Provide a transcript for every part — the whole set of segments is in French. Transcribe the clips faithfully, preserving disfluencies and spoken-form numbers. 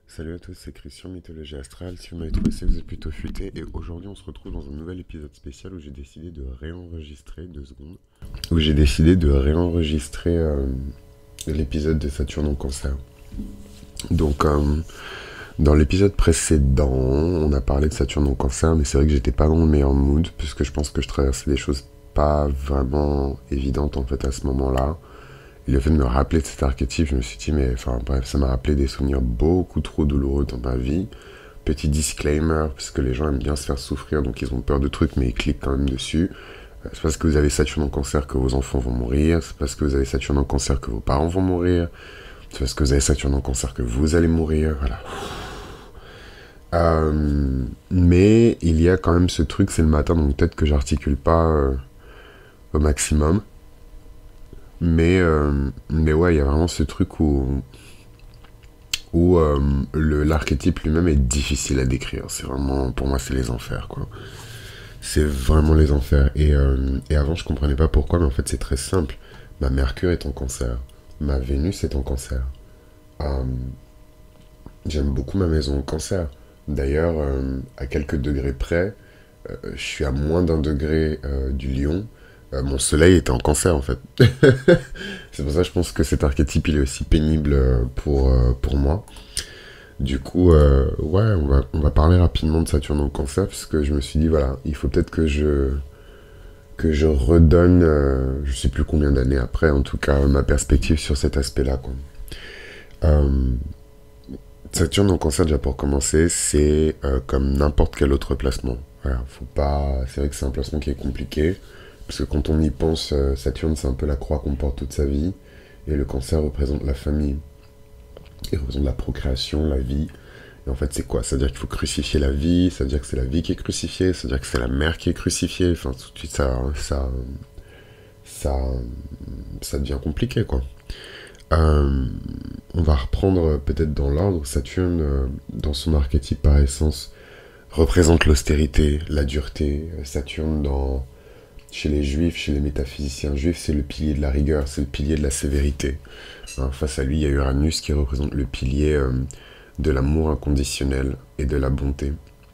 Salut à tous, c'est Christian, Mythologie Astrale. Si vous m'avez trouvé, c'est que vous êtes plutôt futé. Et aujourd'hui, on se retrouve dans un nouvel épisode spécial où j'ai décidé de réenregistrer, deux secondes, où j'ai décidé de réenregistrer euh, l'épisode de Saturne en Cancer. Donc, euh, dans l'épisode précédent, on a parlé de Saturne en Cancer, mais c'est vrai que j'étais pas dans le meilleur mood, puisque je pense que je traversais des choses pas vraiment évidentes en fait à ce moment-là. Et le fait de me rappeler de cet archétype, je me suis dit, mais enfin bref, ça m'a rappelé des souvenirs beaucoup trop douloureux dans ma vie. Petit disclaimer, puisque les gens aiment bien se faire souffrir, donc ils ont peur de trucs, mais ils cliquent quand même dessus. C'est parce que vous avez Saturne en Cancer que vos enfants vont mourir, c'est parce que vous avez Saturne en Cancer que vos parents vont mourir, c'est parce que vous avez Saturne en Cancer que vous allez mourir, voilà. Euh, mais il y a quand même ce truc, c'est le matin, donc peut-être que j'articule pas euh, au maximum. Mais, euh, mais ouais, il y a vraiment ce truc où, où euh, le- l'archétype lui-même est difficile à décrire. C'est vraiment, pour moi, c'est les enfers, quoi. C'est vraiment les enfers. Et, euh, et avant, je comprenais pas pourquoi, mais en fait, c'est très simple. Ma Mercure est en Cancer. Ma Vénus est en Cancer. Euh, J'aime beaucoup ma maison en Cancer. D'ailleurs, euh, à quelques degrés près, euh, je suis à moins d'un degré euh, du Lion. Euh, mon soleil était en Cancer, en fait. C'est pour ça que je pense que cet archétype, il est aussi pénible euh, pour, euh, pour moi. Du coup, euh, ouais, on va, on va parler rapidement de Saturne en Cancer, parce que je me suis dit, voilà, il faut peut-être que je, que je redonne, euh, je sais plus combien d'années après, en tout cas, ma perspective sur cet aspect-là, quoi. Euh, Saturne en Cancer, déjà pour commencer, c'est euh, comme n'importe quel autre placement. Voilà, faut pas... C'est vrai que c'est un placement qui est compliqué, parce que quand on y pense, euh, Saturne, c'est un peu la croix qu'on porte toute sa vie, et le Cancer représente la famille. Il représente la procréation, la vie. Et en fait, c'est quoi? Ça veut dire qu'il faut crucifier la vie, ça veut dire que c'est la vie qui est crucifiée, ça veut dire que c'est la mère qui est crucifiée. Enfin, tout de suite, ça, ça, ça, ça devient compliqué, quoi. Euh, on va reprendre peut-être dans l'ordre. Saturne, euh, dans son archétype par essence, représente l'austérité, la dureté. Saturne, dans, chez les juifs, chez les métaphysiciens juifs, c'est le pilier de la rigueur, c'est le pilier de la sévérité. Hein, face à lui, il y a Uranus qui représente le pilier euh, de l'amour inconditionnel et de la bonté.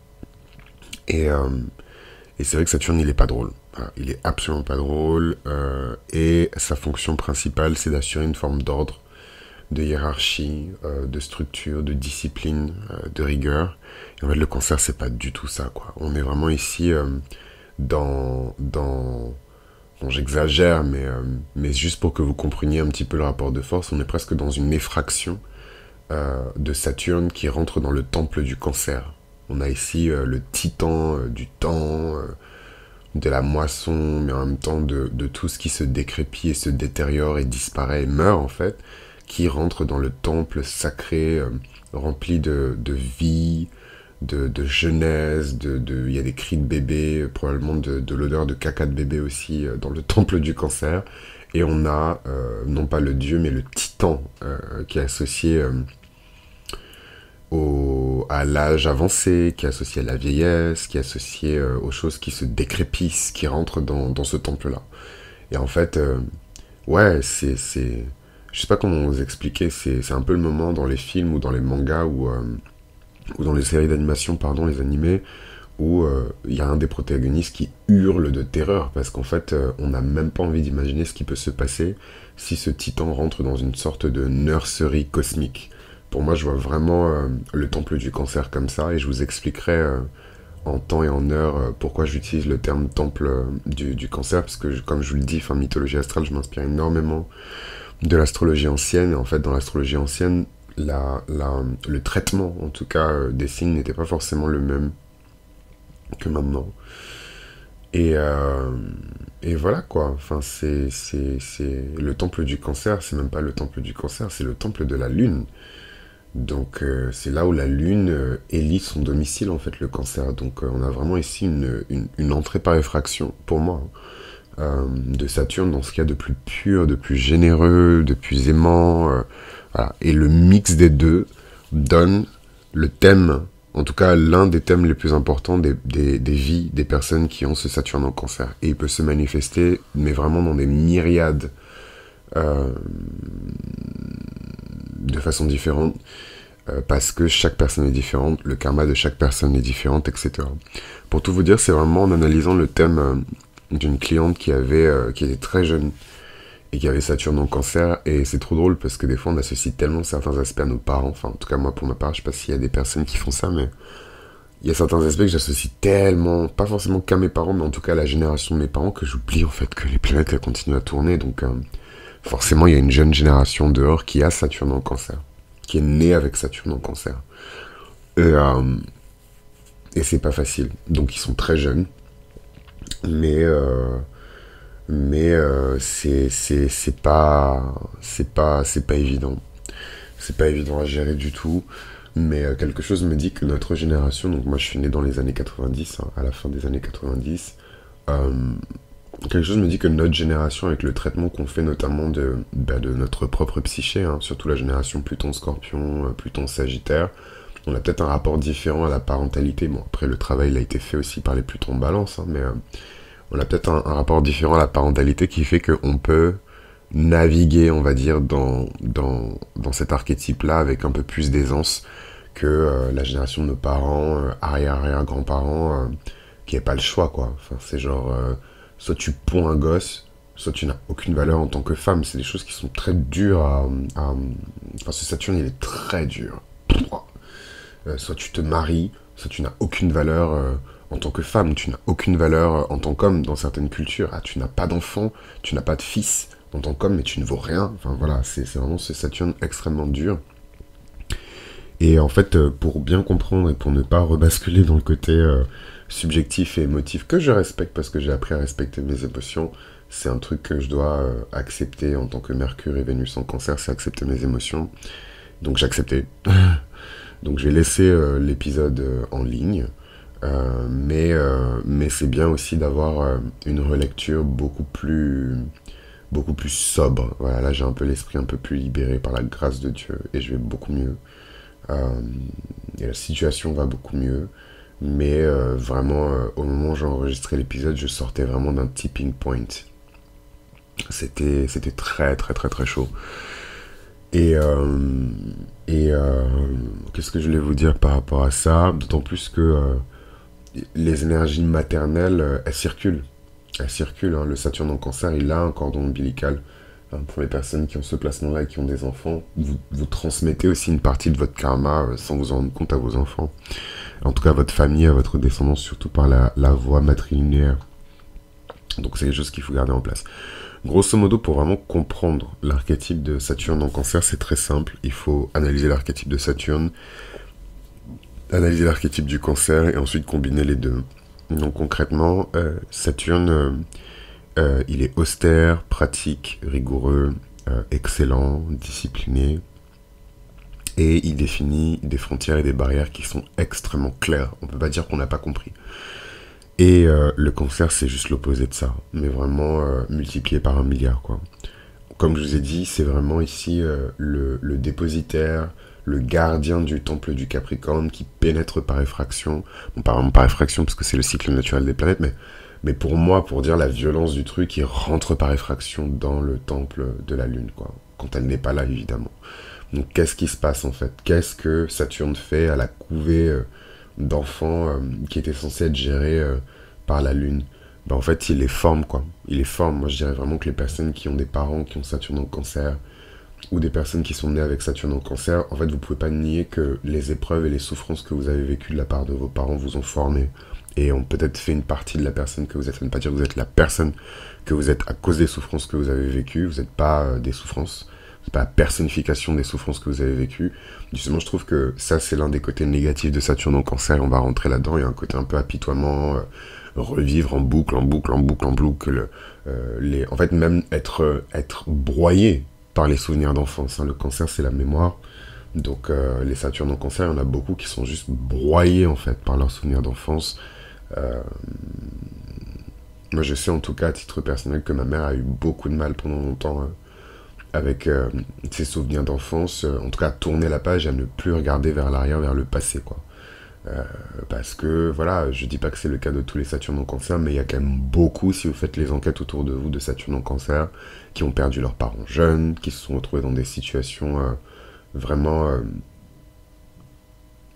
Et, euh, et c'est vrai que Saturne, il est pas drôle. Voilà, il est absolument pas drôle. Euh, et sa fonction principale, c'est d'assurer une forme d'ordre, de hiérarchie, euh, de structure, de discipline, euh, de rigueur. Et en fait, le Cancer, c'est pas du tout ça, quoi. On est vraiment ici euh, dans, dans, bon, j'exagère, mais, euh, mais juste pour que vous compreniez un petit peu le rapport de force, on est presque dans une effraction euh, de Saturne qui rentre dans le temple du Cancer. On a ici euh, le titan euh, du temps, euh, de la moisson, mais en même temps de, de tout ce qui se décrépit et se détériore et disparaît et meurt en fait, qui rentre dans le temple sacré, euh, rempli de, de vie, de, de jeunesse, de, de, il y a des cris de bébé, probablement de, de l'odeur de caca de bébé aussi euh, dans le temple du Cancer. Et on a, euh, non pas le dieu, mais le titan euh, qui est associé euh, au, à l'âge avancé, qui est associé à la vieillesse, qui est associé euh, aux choses qui se décrépissent, qui rentrent dans, dans ce temple-là. Et en fait, euh, ouais, c'est, c'est... Je sais pas comment vous expliquer, c'est, c'est un peu le moment dans les films ou dans les mangas ou, euh, ou dans les séries d'animation, pardon, les animés, où euh, il y a un des protagonistes qui hurle de terreur, parce qu'en fait, euh, on n'a même pas envie d'imaginer ce qui peut se passer si ce titan rentre dans une sorte de nurserie cosmique. Pour moi, je vois vraiment euh, le temple du Cancer comme ça, et je vous expliquerai euh, en temps et en heure euh, pourquoi j'utilise le terme temple euh, du, du Cancer, parce que, je- comme je vous le dis, enfin, mythologie astrale, je m'inspire énormément de l'astrologie ancienne, et en fait, dans l'astrologie ancienne, la, la, le traitement, en tout cas, euh, des signes n'était pas forcément le même que maintenant. Et, euh, et voilà quoi, enfin, c'est, c'est, c'est le temple du Cancer, c'est même pas le temple du Cancer, c'est le temple de la Lune. Donc euh, c'est là où la Lune euh, élit son domicile en fait, le Cancer. Donc euh, on a vraiment ici une, une, une entrée par effraction, pour moi, hein, euh, de Saturne dans ce qu'il y a de plus pur, de plus généreux, de plus aimant. Euh, voilà. Et le mix des deux donne le thème, en tout cas l'un des thèmes les plus importants des, des, des vies des personnes qui ont ce Saturne en Cancer. Et il peut se manifester, mais vraiment dans des myriades euh, de façon différente. Euh, parce que chaque personne est différente, le karma de chaque personne est différent, et cetera. Pour tout vous dire, c'est vraiment en analysant le thème euh, d'une cliente qui avait, euh, qui était très jeune et qui avait Saturne en cancer, et c'est trop drôle parce que des fois on associe tellement certains aspects à nos parents, enfin en tout cas moi pour ma part, je sais pas s'il y a des personnes qui font ça, mais il y a certains aspects que j'associe tellement, pas forcément qu'à mes parents, mais en tout cas à la génération de mes parents, que j'oublie en fait que les planètes elles continuent à tourner, donc euh, forcément il y a une jeune génération dehors qui a Saturne en cancer, qui est née avec Saturne en cancer. Et, euh, et c'est pas facile, donc ils sont très jeunes, mais... Euh, mais euh, c'est c'est c'est pas c'est pas c'est pas évident, c'est pas évident à gérer du tout, mais euh, quelque chose me dit que notre génération, donc moi je suis né dans les années quatre-vingt-dix, hein, à la fin des années quatre-vingt-dix, euh, quelque chose me dit que notre génération, avec le traitement qu'on fait notamment de bah, de notre propre psyché, hein, surtout la génération Pluton Scorpion, euh, Pluton Sagittaire, on a peut-être un rapport différent à la parentalité. Bon, après le travail il a été fait aussi par les Plutons Balance, hein, mais euh, on a peut-être un, un rapport différent à la parentalité qui fait qu'on peut naviguer, on va dire, dans, dans, dans cet archétype-là avec un peu plus d'aisance que euh, la génération de nos parents, euh, arrière-arrière-grands-parents, euh, qui n'avaient pas le choix, quoi. Enfin, c'est genre, euh, soit tu ponds un gosse, soit tu n'as aucune valeur en tant que femme. C'est des choses qui sont très dures à... à enfin, ce Saturne, il est très dur. Euh, soit tu te maries, soit tu n'as aucune valeur... Euh, en tant que femme, tu n'as aucune valeur en tant qu'homme dans certaines cultures. Ah, tu n'as pas d'enfant, tu n'as pas de fils en tant qu'homme, mais tu ne vaux rien. Enfin voilà, c'est vraiment ce Saturne extrêmement dur. Et en fait, pour bien comprendre et pour ne pas rebasculer dans le côté euh, subjectif et émotif, que je respecte parce que j'ai appris à respecter mes émotions, c'est un truc que je dois euh, accepter en tant que Mercure et Vénus en cancer, c'est accepter mes émotions. Donc j'ai accepté. Donc j'ai laissé euh, l'épisode euh, en ligne. Euh, mais euh, mais c'est bien aussi d'avoir euh, une relecture beaucoup plus beaucoup plus sobre. Voilà, là j'ai un peu l'esprit un peu plus libéré par la grâce de Dieu et je vais beaucoup mieux. Euh, et la situation va beaucoup mieux. Mais euh, vraiment, euh, au moment où j'ai enregistré l'épisode, je sortais vraiment d'un tipping point. C'était c'était très très très très chaud. Et, euh, et euh, qu'est-ce que je voulais vous dire par rapport à ça? D'autant plus que euh, les énergies maternelles, euh, elles circulent. Elles circulent. Hein. Le Saturne en cancer, il a un cordon ombilical. Hein, pour les personnes qui ont ce placement-là et qui ont des enfants, vous, vous transmettez aussi une partie de votre karma euh, sans vous en rendre compte à vos enfants. En tout cas, à votre famille, à votre descendance, surtout par la, la voie matrilinéaire. Donc c'est quelque chose qu'il faut garder en place. Grosso modo, pour vraiment comprendre l'archétype de Saturne en cancer, c'est très simple. Il faut analyser l'archétype de Saturne, analyser l'archétype du cancer et ensuite combiner les deux. Donc concrètement, euh, Saturne, euh, euh, il est austère, pratique, rigoureux, euh, excellent, discipliné, et il définit des frontières et des barrières qui sont extrêmement claires. On ne peut pas dire qu'on n'a pas compris. Et euh, le cancer, c'est juste l'opposé de ça, mais vraiment euh, multiplié par un milliard, quoi. Comme je vous ai dit, c'est vraiment ici euh, le, le dépositaire, le gardien du temple du Capricorne qui pénètre par effraction. Bon, pas vraiment par effraction, parce que c'est le cycle naturel des planètes, mais, mais pour moi, pour dire la violence du truc, il rentre par effraction dans le temple de la Lune, quoi. Quand elle n'est pas là, évidemment. Donc, qu'est-ce qui se passe, en fait? Qu'est-ce que Saturne fait à la couvée euh, d'enfants euh, qui étaient censés être gérés euh, par la Lune? Ben, en fait, il les forme, quoi. Il les forme. Moi, je dirais vraiment que les personnes qui ont des parents qui ont Saturne en cancer, ou des personnes qui sont nées avec Saturne en cancer, en fait, vous pouvez pas nier que les épreuves et les souffrances que vous avez vécues de la part de vos parents vous ont formé, et ont peut-être fait une partie de la personne que vous êtes. Ça ne veut pas dire que vous êtes la personne que vous êtes à cause des souffrances que vous avez vécues. Vous n'êtes pas euh, des souffrances. C'est pas la personnification des souffrances que vous avez vécues. Justement, je trouve que ça, c'est l'un des côtés négatifs de Saturne en cancer. On va rentrer là-dedans. Il y a un côté un peu apitoiement, euh, revivre en boucle, en boucle, en boucle, en boucle. Euh, les... En fait, même être, être broyé par les souvenirs d'enfance. Hein. Le cancer, c'est la mémoire. Donc, euh, les Saturnes en cancer, il y en a beaucoup qui sont juste broyés, en fait, par leurs souvenirs d'enfance. Euh... Moi, je sais, en tout cas, à titre personnel, que ma mère a eu beaucoup de mal pendant longtemps... Euh, avec euh, ses souvenirs d'enfance, euh, en tout cas tourner la page, à ne plus regarder vers l'arrière, vers le passé, quoi. Euh, parce que, voilà, je dis pas que c'est le cas de tous les Saturnes en cancer, mais il y a quand même beaucoup, si vous faites les enquêtes autour de vous, de Saturne en cancer, qui ont perdu leurs parents jeunes, qui se sont retrouvés dans des situations euh, vraiment, euh,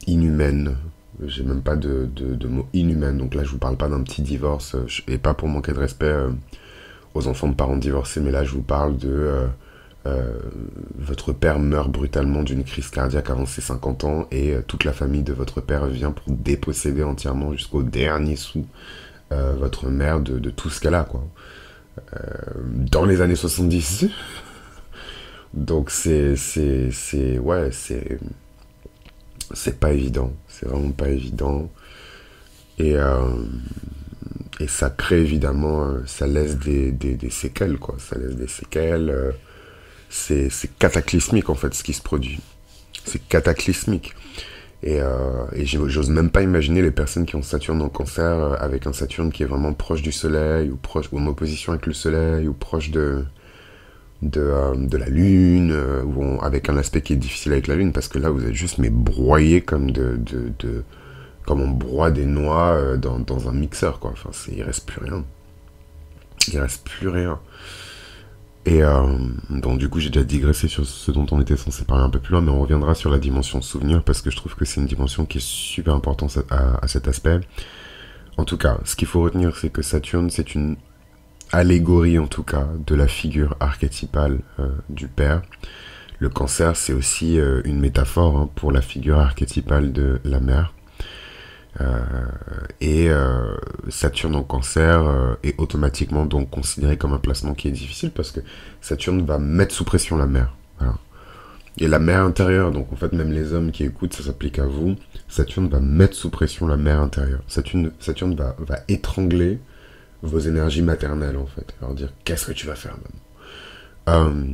inhumaine. J'ai même pas de, de, de mot inhumaine, donc là je vous parle pas d'un petit divorce, euh, et pas pour manquer de respect euh, aux enfants de parents divorcés, mais là je vous parle de euh, euh, votre père meurt brutalement d'une crise cardiaque avant ses cinquante ans et euh, toute la famille de votre père vient pour déposséder entièrement jusqu'au dernier sou euh, votre mère de, de tout ce qu'elle a, quoi. Euh, dans les années soixante-dix. Donc c'est, c'est, c'est, ouais, c'est, c'est pas évident, c'est vraiment pas évident. Et, euh, et ça crée évidemment, euh, ça laisse des, des, des séquelles, quoi. Ça laisse des séquelles. euh, c'est, c'est cataclysmique en fait ce qui se produit. C'est cataclysmique. Et, euh, et j'ose même pas imaginer les personnes qui ont Saturne en cancer euh, avec un Saturne qui est vraiment proche du Soleil, ou proche, ou en opposition avec le Soleil, ou proche de, de, euh, de la Lune, euh, ou on- avec un aspect qui est difficile avec la Lune, parce que là vous êtes juste mais broyé comme de, de, de comme on broie des noix euh, dans, dans un mixeur, quoi. Enfin, c'est, il reste plus rien. Il reste plus rien. Et euh, donc du coup j'ai déjà digressé sur ce dont on était censé parler un peu plus loin, mais on reviendra sur la dimension souvenir parce que je trouve que c'est une dimension qui est super importante à, à cet aspect. En tout cas, ce qu'il faut retenir, c'est que Saturne, c'est une allégorie en tout cas de la figure archétypale euh, du père. Le cancer, c'est aussi euh, une métaphore hein, pour la figure archétypale de la mère. Euh, et euh, Saturne en cancer euh, est automatiquement donc considéré comme un placement qui est difficile parce que Saturne va mettre sous pression la mère. Voilà. Et la mère intérieure, donc en fait même les hommes qui écoutent, ça s'applique à vous, Saturne va mettre sous pression la mère intérieure. Saturne, Saturne va, va étrangler vos énergies maternelles en fait. Alors dire qu'est-ce que tu vas faire maman euh,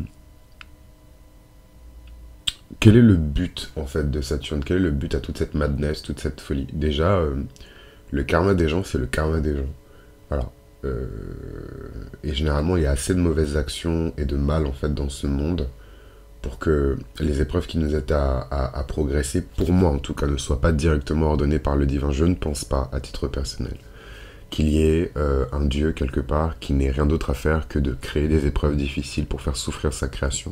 Quel est le but en fait de Saturne? Quel est le but à toute cette madness, toute cette folie? Déjà, euh, le karma des gens, c'est le karma des gens. Voilà. Euh, et généralement, il y a assez de mauvaises actions et de mal en fait dans ce monde pour que les épreuves qui nous aident à, à, à progresser, pour moi en tout cas, ne soient pas directement ordonnées par le divin. Je ne pense pas, à titre personnel, qu'il y ait euh, un Dieu quelque part qui n'ait rien d'autre à faire que de créer des épreuves difficiles pour faire souffrir sa création.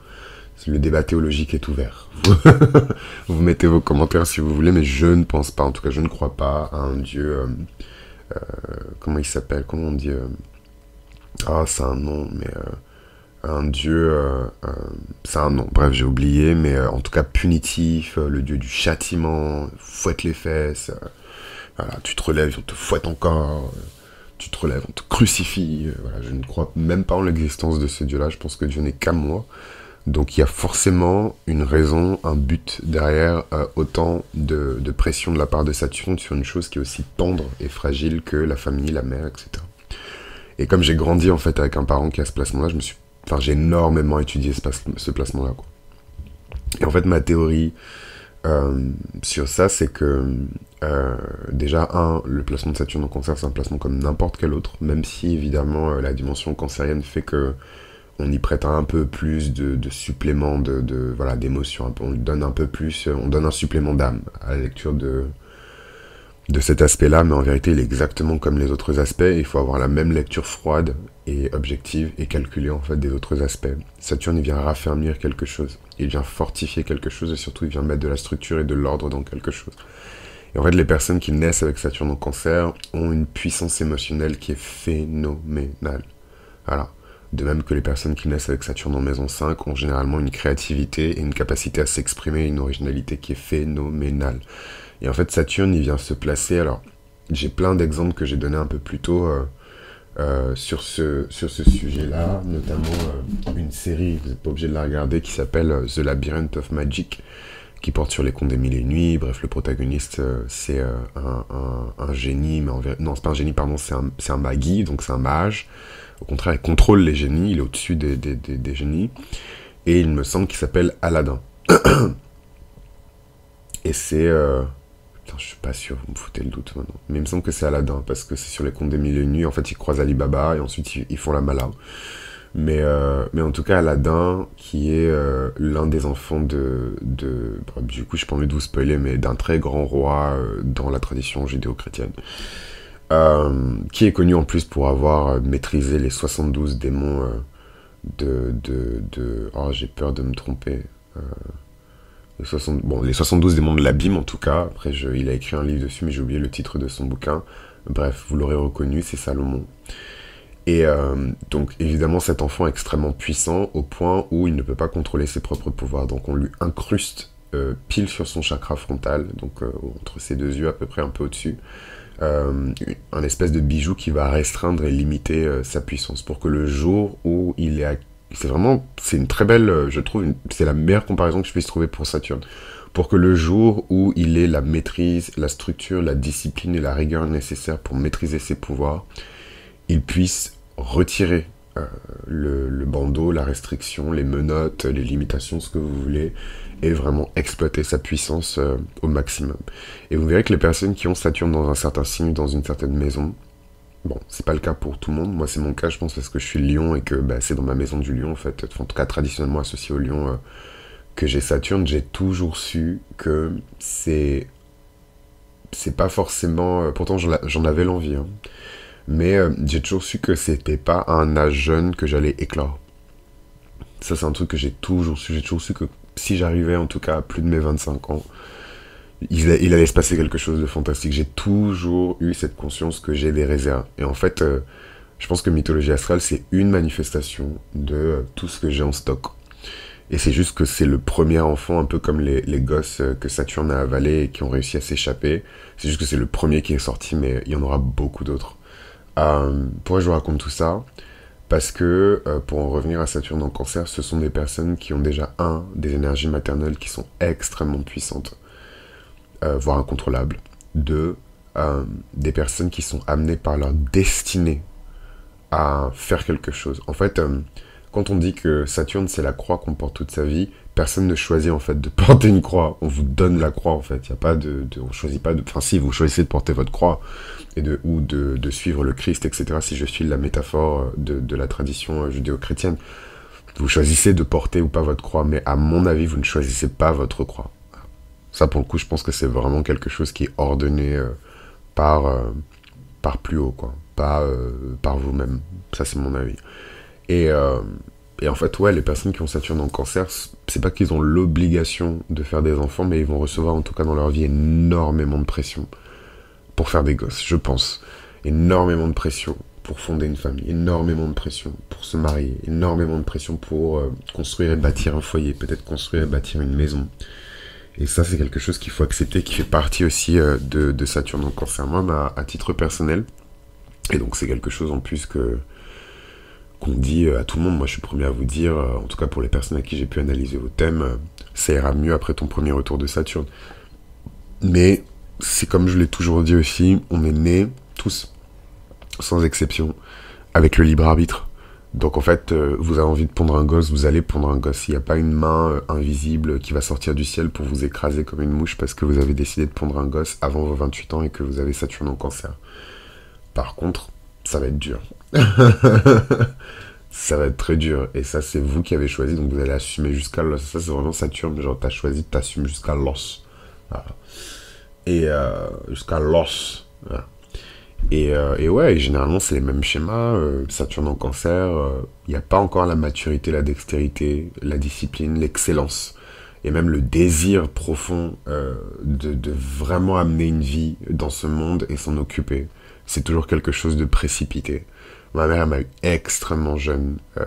Le débat théologique est ouvert. Vous mettez vos commentaires si vous voulez, mais je ne pense pas, en tout cas je ne crois pas à un Dieu... Euh, euh, comment il s'appelle? Comment on dit euh... Ah, c'est un nom, mais... Euh, un Dieu... Euh, euh, c'est un nom, bref, j'ai oublié, mais euh, en tout cas punitif, euh, le Dieu du châtiment, fouette les fesses, euh, voilà, tu te relèves, on te fouette encore, euh, tu te relèves, on te crucifie, euh, voilà, je ne crois même pas en l'existence de ce Dieu-là, je pense que Dieu n'est qu'à moi. Donc il y a forcément une raison, un but derrière euh, autant de, de pression de la part de Saturne sur une chose qui est aussi tendre et fragile que la famille, la mère, et cetera. Et comme j'ai grandi en fait avec un parent qui a ce placement-là, je me suis, enfin j'ai énormément étudié ce, ce placement-là, quoi. Et en fait ma théorie euh, sur ça, c'est que euh, déjà un, le placement de Saturne en cancer, c'est un placement comme n'importe quel autre, même si évidemment euh, la dimension cancérienne fait que on y prête un peu plus de, de supplément de, de voilà d'émotion, on donne un peu plus, on donne un supplément d'âme à la lecture de de cet aspect-là, mais en vérité il est exactement comme les autres aspects, il faut avoir la même lecture froide et objective et calculer en fait des autres aspects. Saturne il vient raffermir quelque chose, il vient fortifier quelque chose et surtout il vient mettre de la structure et de l'ordre dans quelque chose. Et en fait les personnes qui naissent avec Saturne en cancer ont une puissance émotionnelle qui est phénoménale. Voilà. De même que les personnes qui naissent avec Saturne en maison cinq ont généralement une créativité et une capacité à s'exprimer, une originalité qui est phénoménale. Et en fait, Saturne, il vient se placer... Alors, j'ai plein d'exemples que j'ai donnés un peu plus tôt euh, euh, sur ce, sur ce sujet-là, notamment euh, une série, vous n'êtes pas obligé de la regarder, qui s'appelle euh, The Labyrinth of Magic, qui porte sur les contes des mille et une nuits. Bref, le protagoniste, euh, c'est euh, un, un, un génie, mais en vérité... Non, c'est pas un génie, pardon, c'est un, c'est un magi, donc c'est un mage. Au contraire, il contrôle les génies, il est au-dessus des, des, des, des génies. Et il me semble qu'il s'appelle Aladdin. Et c'est... Euh... Putain, je suis pas sûr, vous me foutez le doute maintenant. Mais il me semble que c'est Aladdin, parce que c'est sur les contes des mille et une nuits. En fait, ils croisent Ali Baba, et ensuite, ils, ils font la mala. Mais, euh, mais en tout cas, Aladdin, qui est euh, l'un des enfants de... de bah, du coup, je n'ai pas envie de vous spoiler, mais d'un très grand roi euh, dans la tradition judéo-chrétienne. Euh, qui est connu en plus pour avoir maîtrisé les soixante-douze démons euh, de, de, de... Oh, j'ai peur de me tromper. Euh, soixante bon, les soixante-douze démons de l'abîme, en tout cas. Après, je, il a écrit un livre dessus, mais j'ai oublié le titre de son bouquin. Bref, vous l'aurez reconnu, c'est Salomon. Et euh, donc, évidemment, cet enfant est extrêmement puissant au point où il ne peut pas contrôler ses propres pouvoirs. Donc, on lui incruste euh, pile sur son chakra frontal, donc euh, entre ses deux yeux, à peu près un peu au-dessus, euh, un espèce de bijou qui va restreindre et limiter euh, sa puissance pour que le jour où il est à... c'est vraiment, c'est une très belle, euh, je trouve, une... c'est la meilleure comparaison que je puisse trouver pour Saturne, pour que le jour où il ait la maîtrise, la structure, la discipline et la rigueur nécessaires pour maîtriser ses pouvoirs, il puisse retirer euh, le, le bandeau, la restriction, les menottes, les limitations, ce que vous voulez, et vraiment exploiter sa puissance euh, au maximum. Et vous verrez que les personnes qui ont Saturne dans un certain signe, dans une certaine maison, bon, c'est pas le cas pour tout le monde, moi c'est mon cas je pense parce que je suis Lion et que bah, c'est dans ma maison du Lion en fait, en tout cas traditionnellement associé au Lion euh, que j'ai Saturne, j'ai toujours su que c'est c'est pas forcément, euh, pourtant j'en avais l'envie, hein, mais euh, j'ai toujours su que c'était pas à un âge jeune que j'allais éclore. Ça c'est un truc que j'ai toujours su, j'ai toujours su que si j'arrivais en tout cas à plus de mes vingt-cinq ans, il, il allait se passer quelque chose de fantastique. J'ai toujours eu cette conscience que j'ai des réserves. Et en fait, euh, je pense que Mythologie Astrale, c'est une manifestation de euh, tout ce que j'ai en stock. Et c'est juste que c'est le premier enfant, un peu comme les, les gosses euh, que Saturne a avalés et qui ont réussi à s'échapper. C'est juste que c'est le premier qui est sorti, mais il y en aura beaucoup d'autres. Euh, pourquoi je vous raconte tout ça? Parce que, euh, pour en revenir à Saturne en Cancer, ce sont des personnes qui ont déjà, un, des énergies maternelles qui sont extrêmement puissantes, euh, voire incontrôlables. Deux, euh, des personnes qui sont amenées par leur destinée à faire quelque chose. En fait, euh, quand on dit que Saturne, c'est la croix qu'on porte toute sa vie, personne ne choisit en fait de porter une croix. On vous donne la croix en fait. Il y a pas de, de, on choisit pas de. Enfin, si vous choisissez de porter votre croix et de ou de, de suivre le Christ, et cetera. Si je suis la métaphore de, de la tradition judéo-chrétienne, vous choisissez de porter ou pas votre croix. Mais à mon avis, vous ne choisissez pas votre croix. Ça, pour le coup, je pense que c'est vraiment quelque chose qui est ordonné euh, par euh, par plus haut, quoi. Pas euh, par vous-même. Ça, c'est mon avis. Et, euh, et en fait, ouais, les personnes qui ont Saturne en Cancer, c'est pas qu'ils ont l'obligation de faire des enfants, mais ils vont recevoir, en tout cas dans leur vie, énormément de pression pour faire des gosses, je pense. Énormément de pression pour fonder une famille, énormément de pression pour se marier, énormément de pression pour euh, construire et bâtir un foyer, peut-être construire et bâtir une maison. Et ça, c'est quelque chose qu'il faut accepter, qui fait partie aussi euh, de, de Saturne en Cancer, même à, à titre personnel. Et donc, c'est quelque chose en plus que qu'on dit à tout le monde. Moi, je suis le premier à vous dire, en tout cas pour les personnes à qui j'ai pu analyser vos thèmes, ça ira mieux après ton premier retour de Saturne. Mais c'est comme je l'ai toujours dit aussi, on est nés, tous, sans exception, avec le libre arbitre. Donc en fait, vous avez envie de pondre un gosse, vous allez pondre un gosse. Il n'y a pas une main invisible qui va sortir du ciel pour vous écraser comme une mouche parce que vous avez décidé de pondre un gosse avant vos vingt-huit ans et que vous avez Saturne en Cancer. Par contre, ça va être dur. Ça va être très dur. Et ça, c'est vous qui avez choisi, donc vous allez assumer jusqu'à l'os. Ça, c'est vraiment Saturne, genre, t'as choisi, t'assumes jusqu'à l'os. Voilà. Et euh, jusqu'à l'os. Voilà. Et, euh, et ouais, et généralement, c'est les mêmes schémas. Euh, Saturne en Cancer, il euh, n'y a pas encore la maturité, la dextérité, la discipline, l'excellence. Et même le désir profond euh, de, de vraiment amener une vie dans ce monde et s'en occuper. C'est toujours quelque chose de précipité. Ma mère, elle m'a eu extrêmement jeune. Euh...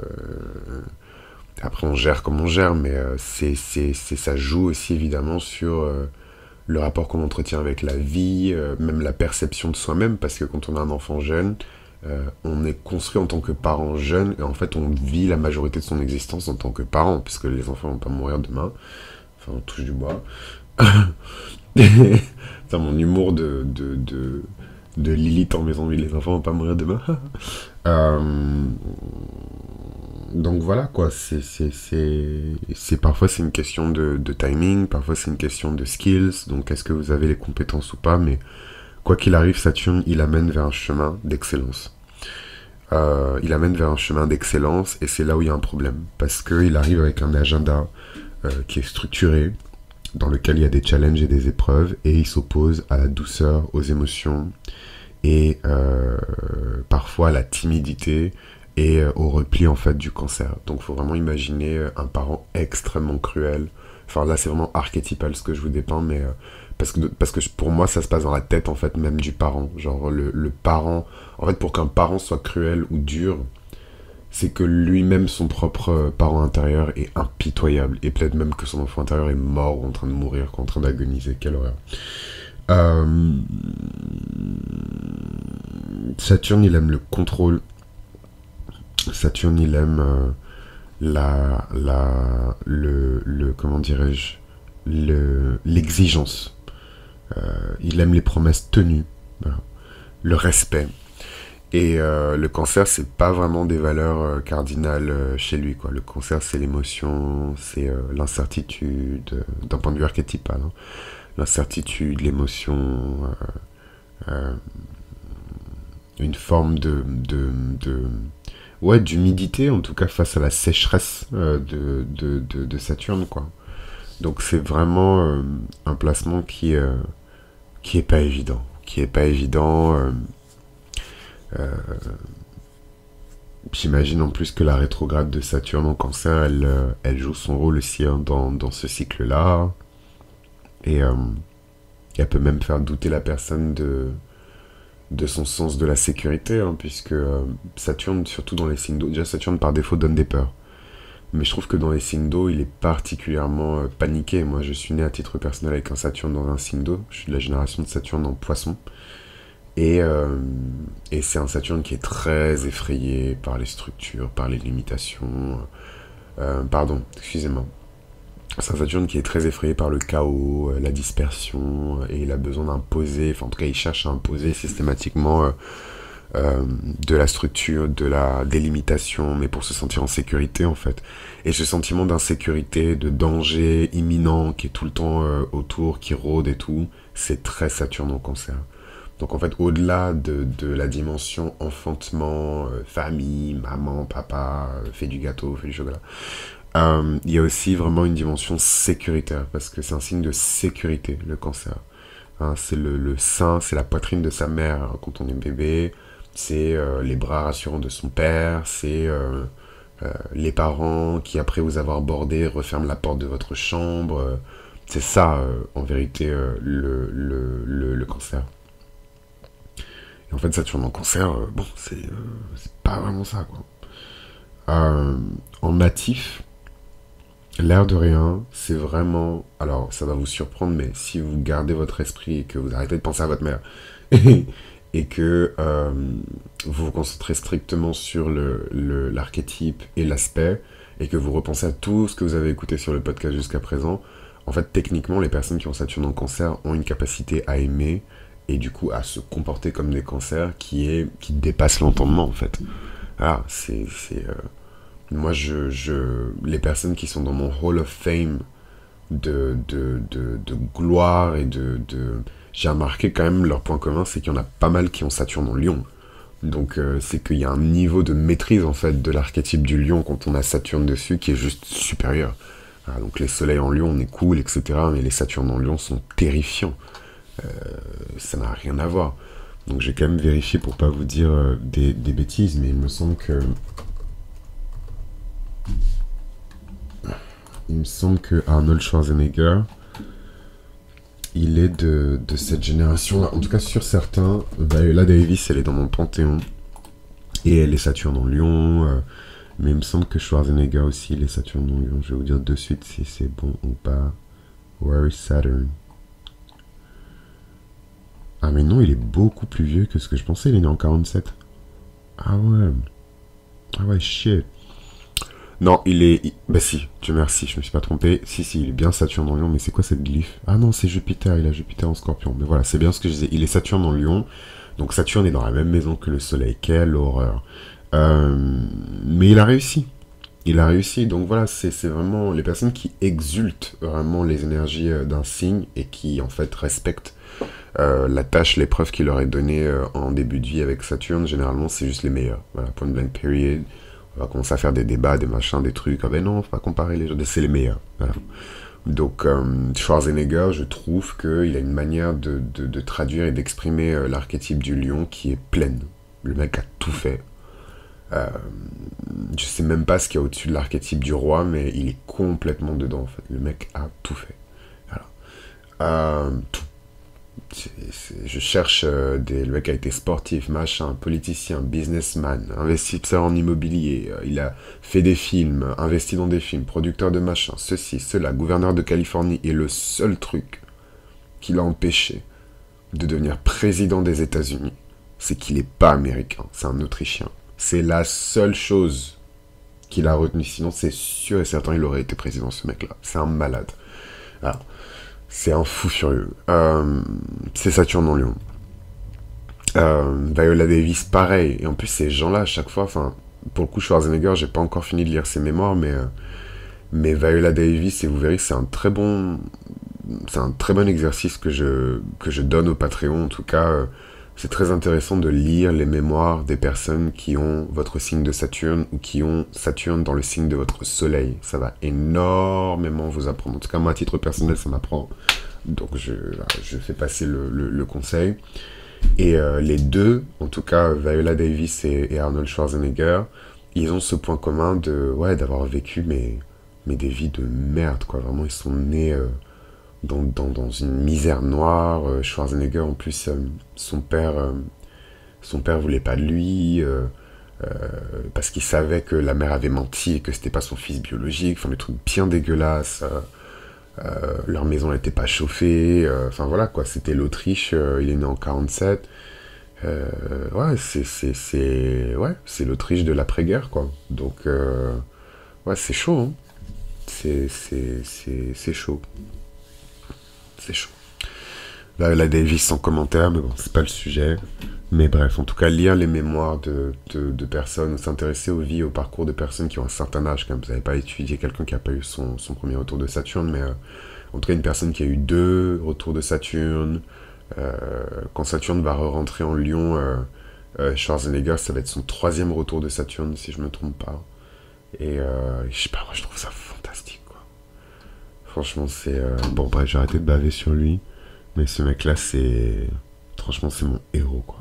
Après, on gère comme on gère, mais euh, c'est, c'est, c'est, ça joue aussi évidemment sur euh, le rapport qu'on entretient avec la vie, euh, même la perception de soi-même, parce que quand on a un enfant jeune, euh, on est construit en tant que parent jeune, et en fait, on vit la majorité de son existence en tant que parent, puisque les enfants vont pas mourir demain. Enfin, on touche du bois. C'est mon humour de... de, de de Lilith en maison, oui, les enfants vont pas mourir demain. euh, donc voilà, quoi, c'est, c'est, c'est, c'est, parfois c'est une question de, de timing, parfois c'est une question de skills, donc est-ce que vous avez les compétences ou pas, mais quoi qu'il arrive, Saturne, il amène vers un chemin d'excellence. Euh, il amène vers un chemin d'excellence, et c'est là où il y a un problème, parce qu'il arrive avec un agenda euh, qui est structuré, dans lequel il y a des challenges et des épreuves, et il s'oppose à la douceur, aux émotions, et euh, parfois à la timidité, et euh, au repli en fait du Cancer. Donc il faut vraiment imaginer un parent extrêmement cruel, Enfin là c'est vraiment archétypal ce que je vous dépeins, mais euh, parce que, parce que pour moi ça se passe dans la tête en fait même du parent. Genre le, le parent, en fait pour qu'un parent soit cruel ou dur, c'est que lui-même, son propre parent intérieur, est impitoyable. Et peut-être même que son enfant intérieur est mort ou en train de mourir, ou en train d'agoniser. Quelle horreur. Euh... Saturne, il aime le contrôle. Saturne, il aime euh, la, la, le, le, comment dirais-je, le, l'exigence. Euh, il aime les promesses tenues, voilà. Le respect. Et euh, le cancer, c'est pas vraiment des valeurs euh, cardinales euh, chez lui, quoi. Le cancer, c'est l'émotion, c'est euh, l'incertitude, euh, d'un point de vue archétypal, hein. L'incertitude, l'émotion, euh, euh, une forme de, de, de ouais, d'humidité, en tout cas face à la sécheresse euh, de, de, de, de Saturne, quoi. Donc c'est vraiment euh, un placement qui, euh, qui est pas évident, qui est pas évident. Euh, euh, J'imagine en plus que la rétrograde de Saturne en cancer, elle, euh, elle joue son rôle aussi hein, dans, dans ce cycle-là. Et euh, elle peut même faire douter la personne de, de son sens de la sécurité, hein, puisque euh, Saturne, surtout dans les signes d'eau, déjà Saturne par défaut donne des peurs. Mais je trouve que dans les signes d'eau, il est particulièrement euh, paniqué. Moi, je suis né à titre personnel avec un Saturne dans un signe d'eau. Je suis de la génération de Saturne en poisson. Et, euh, et c'est un Saturne qui est très effrayé par les structures, par les limitations. Euh, pardon, excusez-moi. C'est un Saturne qui est très effrayé par le chaos, euh, la dispersion, euh, et il a besoin d'imposer, enfin en tout cas il cherche à imposer systématiquement euh, euh, de la structure, de la délimitation, mais pour se sentir en sécurité en fait. Et ce sentiment d'insécurité, de danger imminent qui est tout le temps euh, autour, qui rôde et tout, c'est très Saturne en cancer. Donc en fait, au-delà de, de la dimension enfantement, euh, famille, maman, papa, euh, fait du gâteau, fait du chocolat, euh, il y a aussi vraiment une dimension sécuritaire, parce que c'est un signe de sécurité, le cancer. Hein, c'est le, le sein, c'est la poitrine de sa mère quand on est bébé, c'est euh, les bras rassurants de son père, c'est euh, euh, les parents qui, après vous avoir bordé, referment la porte de votre chambre. Euh, c'est ça, euh, en vérité, euh, le, le, le, le cancer. Et en fait, Saturne en cancer, euh, bon, c'est euh, c'est pas vraiment ça, quoi. Euh, en natif, l'air de rien, c'est vraiment... Alors, ça va vous surprendre, mais si vous gardez votre esprit et que vous arrêtez de penser à votre mère, et, et que euh, vous vous concentrez strictement sur le, le, l'archétype et l'aspect, et que vous repensez à tout ce que vous avez écouté sur le podcast jusqu'à présent, en fait, techniquement, les personnes qui ont Saturne en cancer ont une capacité à aimer, et du coup à se comporter comme des cancers qui, est, qui dépasse l'entendement, en fait. Ah, c'est... c'est euh, moi, je, je, les personnes qui sont dans mon Hall of Fame de, de, de, de gloire et de, de... J'ai remarqué quand même, leur point commun, c'est qu'il y en a pas mal qui ont Saturne en Lion. Donc, euh, c'est qu'il y a un niveau de maîtrise, en fait, de l'archétype du lion quand on a Saturne dessus qui est juste supérieur. Ah, donc, les soleils en Lion, on est cool, et cetera. Mais les Saturnes en Lion sont terrifiants. Euh, ça n'a rien à voir. Donc, j'ai quand même vérifié pour pas vous dire euh, des, des bêtises, mais il me semble que... Il me semble que Arnold Schwarzenegger, il est de, de cette génération-là. En tout cas, sur certains, Viola Davis, elle est dans mon panthéon. Et elle est Saturne en Lion. Euh, mais il me semble que Schwarzenegger aussi, il est Saturne en Lion. Je vais vous dire de suite si c'est bon ou pas. Where is Saturn? Ah mais non, il est beaucoup plus vieux que ce que je pensais. Il est né en quarante-sept. Ah ouais. Ah ouais, shit. Non, il est... il- Bah si, Dieu merci, je me suis pas trompé. Si, si, il est bien Saturne en Lion, mais c'est quoi cette glyphe? Ah non, c'est Jupiter, il a Jupiter en Scorpion. Mais voilà, c'est bien ce que je disais. Il est Saturne en Lion, donc Saturne est dans la même maison que le Soleil. Quelle horreur. Euh, Mais il a réussi. Il a réussi, donc voilà, c'est c'est vraiment les personnes qui exultent vraiment les énergies euh, d'un signe et qui en fait respectent euh, la tâche, l'épreuve qu'il leur est donnée euh, en début de vie avec Saturne. Généralement, c'est juste les meilleurs. Voilà, point blank period. On va commencer à faire des débats, des machins, des trucs. Ah ben non, faut pas comparer les gens. C'est les meilleurs. Voilà. Donc, euh, Schwarzenegger, je trouve qu'il a une manière de, de, de traduire et d'exprimer euh, l'archétype du lion qui est pleine. Le mec a tout fait. Euh, je sais même pas ce qu'il y a au-dessus de l'archétype du roi, mais il est complètement dedans, en fait. Le mec a tout fait. Voilà. Euh, tout. C'est- c'est- je cherche euh, des... Le mec a été sportif, machin, politicien, businessman, investisseur en immobilier, euh, il a fait des films, investi dans des films, producteur de machin, ceci, cela, gouverneur de Californie. Et le seul truc qui l'a empêché de devenir président des États-Unis, c'est qu'il n'est pas américain, c'est un Autrichien. C'est la seule chose qu'il a retenue. Sinon, c'est sûr et certain, il aurait été président, ce mec-là. C'est un malade. Alors, c'est un fou furieux. Euh, c'est Saturne en Lion. Euh, Viola Davis, pareil. Et en plus, ces gens-là, à chaque fois, enfin, pour le coup, Schwarzenegger, j'ai pas encore fini de lire ses mémoires, mais, euh, mais Viola Davis, et vous verrez, c'est un très bon, c'est un très bon exercice que je, que je donne au Patreon. En tout cas, euh, c'est très intéressant de lire les mémoires des personnes qui ont votre signe de Saturne ou qui ont Saturne dans le signe de votre Soleil. Ça va énormément vous apprendre. En tout cas, moi, à titre personnel, ça m'apprend. Donc, je, je fais passer le, le, le conseil. Et euh, les deux, en tout cas, Viola Davis et, et Arnold Schwarzenegger, ils ont ce point commun de, ouais, d'avoir vécu mais, mais des vies de merde, quoi. Vraiment, ils sont nés... Euh, Dans, dans, dans une misère noire. euh, Schwarzenegger, en plus, euh, son père euh, son père voulait pas de lui, euh, euh, parce qu'il savait que la mère avait menti et que c'était pas son fils biologique, enfin des trucs bien dégueulasses. euh, euh, leur maison n'était pas chauffée, euh, enfin voilà quoi, c'était l'Autriche, euh, il est né en quarante-sept. Euh, ouais, c'est c'est c'est ouais, c'est l'Autriche de l'après-guerre quoi. Donc euh, ouais, c'est chaud, hein. C'est c'est c'est c'est chaud, c'est chaud. Là, la Davis sans commentaire, mais bon, c'est pas le sujet. Mais bref, en tout cas, lire les mémoires de, de, de personnes, s'intéresser aux vies, au parcours de personnes qui ont un certain âge, quand vous n'avez pas étudié quelqu'un qui n'a pas eu son, son premier retour de Saturne, mais euh, en tout cas, une personne qui a eu deux retours de Saturne. Euh, quand Saturne va re-rentrer en Lion, euh, euh, Schwarzenegger, ça va être son troisième retour de Saturne, si je me trompe pas. Et euh, je sais pas, moi, je trouve ça fantastique, quoi. Franchement, c'est... Euh... Bon, bref, j'ai arrêté de baver sur lui. Mais ce mec-là, c'est... Franchement, c'est mon héros, quoi.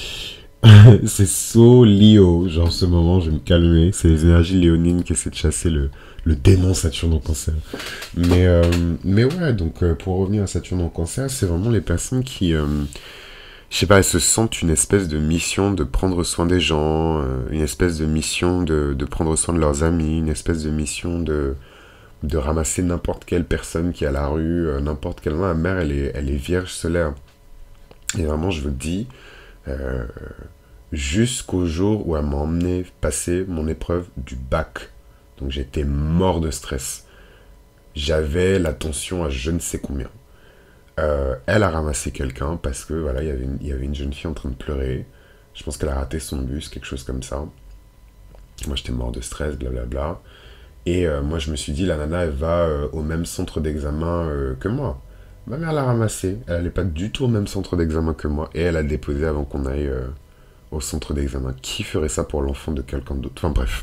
C'est so Leo. Genre, en ce moment, je vais me calmer. C'est les énergies léonines qui essaient de chasser le, le démon Saturne en cancer. Mais, euh, mais ouais, donc, euh, pour revenir à Saturne en cancer, c'est vraiment les personnes qui... Euh, je sais pas, elles se sentent une espèce de mission de prendre soin des gens, euh, une espèce de mission de, de prendre soin de leurs amis, une espèce de mission de... de ramasser n'importe quelle personne qui est à la rue, euh, n'importe quelle... Ma mère, elle est, elle est vierge solaire. Et vraiment, je vous dis, euh, jusqu'au jour où elle m'a emmené passer mon épreuve du bac. Donc j'étais mort de stress. J'avais la tension à je ne sais combien. Euh, elle a ramassé quelqu'un parce que voilà, il y avait une, il y avait une jeune fille en train de pleurer. Je pense qu'elle a raté son bus, quelque chose comme ça. Moi, j'étais mort de stress, blablabla. Et euh, moi, je me suis dit, la nana, elle va euh, au même centre d'examen euh, que moi. Ma mère l'a ramassée. Elle n'allait pas du tout au même centre d'examen que moi. Et elle a déposé avant qu'on aille euh, au centre d'examen. Qui ferait ça pour l'enfant de quelqu'un d'autre? Enfin, bref.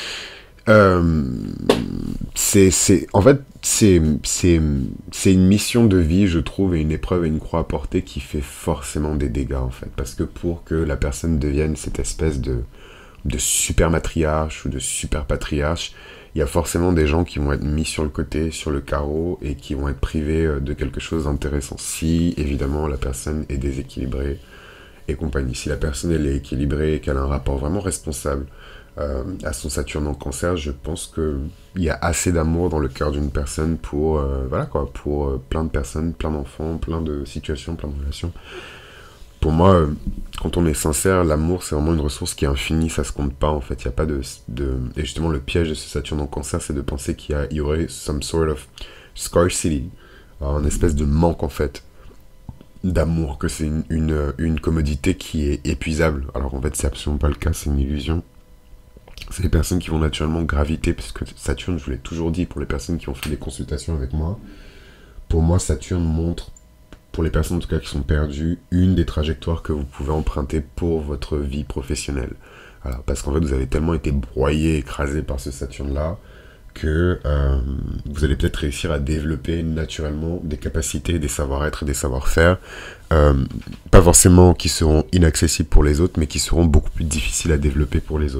Euh, c'est, c'est, en fait, c'est, c'est, c'est une mission de vie, je trouve, et une épreuve et une croix à porter qui fait forcément des dégâts, en fait. Parce que pour que la personne devienne cette espèce de, de super matriarche ou de super patriarche, il y a forcément des gens qui vont être mis sur le côté, sur le carreau, et qui vont être privés de quelque chose d'intéressant. Si, évidemment, la personne est déséquilibrée et compagnie. Si la personne, elle est équilibrée et qu'elle a un rapport vraiment responsable euh, à son Saturne en cancer, je pense qu'il y a assez d'amour dans le cœur d'une personne pour, euh, voilà quoi, pour euh, plein de personnes, plein d'enfants, plein de situations, plein de relations. Pour moi, euh, quand on est sincère, l'amour, c'est vraiment une ressource qui est infinie, ça se compte pas, en fait. Il y a pas de, de... Et justement, le piège de ce Saturne en cancer, c'est de penser qu'il y, a, il y aurait some sort of scarcity, un espèce de manque, en fait, d'amour, que c'est une, une, une commodité qui est épuisable. Alors, en fait, c'est absolument pas le cas, c'est une illusion. C'est les personnes qui vont naturellement graviter, parce que Saturne, je vous l'ai toujours dit, pour les personnes qui ont fait des consultations avec moi, pour moi, Saturne montre, pour les personnes en tout cas qui sont perdues, une des trajectoires que vous pouvez emprunter pour votre vie professionnelle. Voilà, parce qu'en fait, vous avez tellement été broyé, écrasé par ce Saturne-là, que euh, vous allez peut-être réussir à développer naturellement des capacités, des savoir-être et des savoir-faire, euh, pas forcément qui seront inaccessibles pour les autres, mais qui seront beaucoup plus difficiles à développer pour les autres.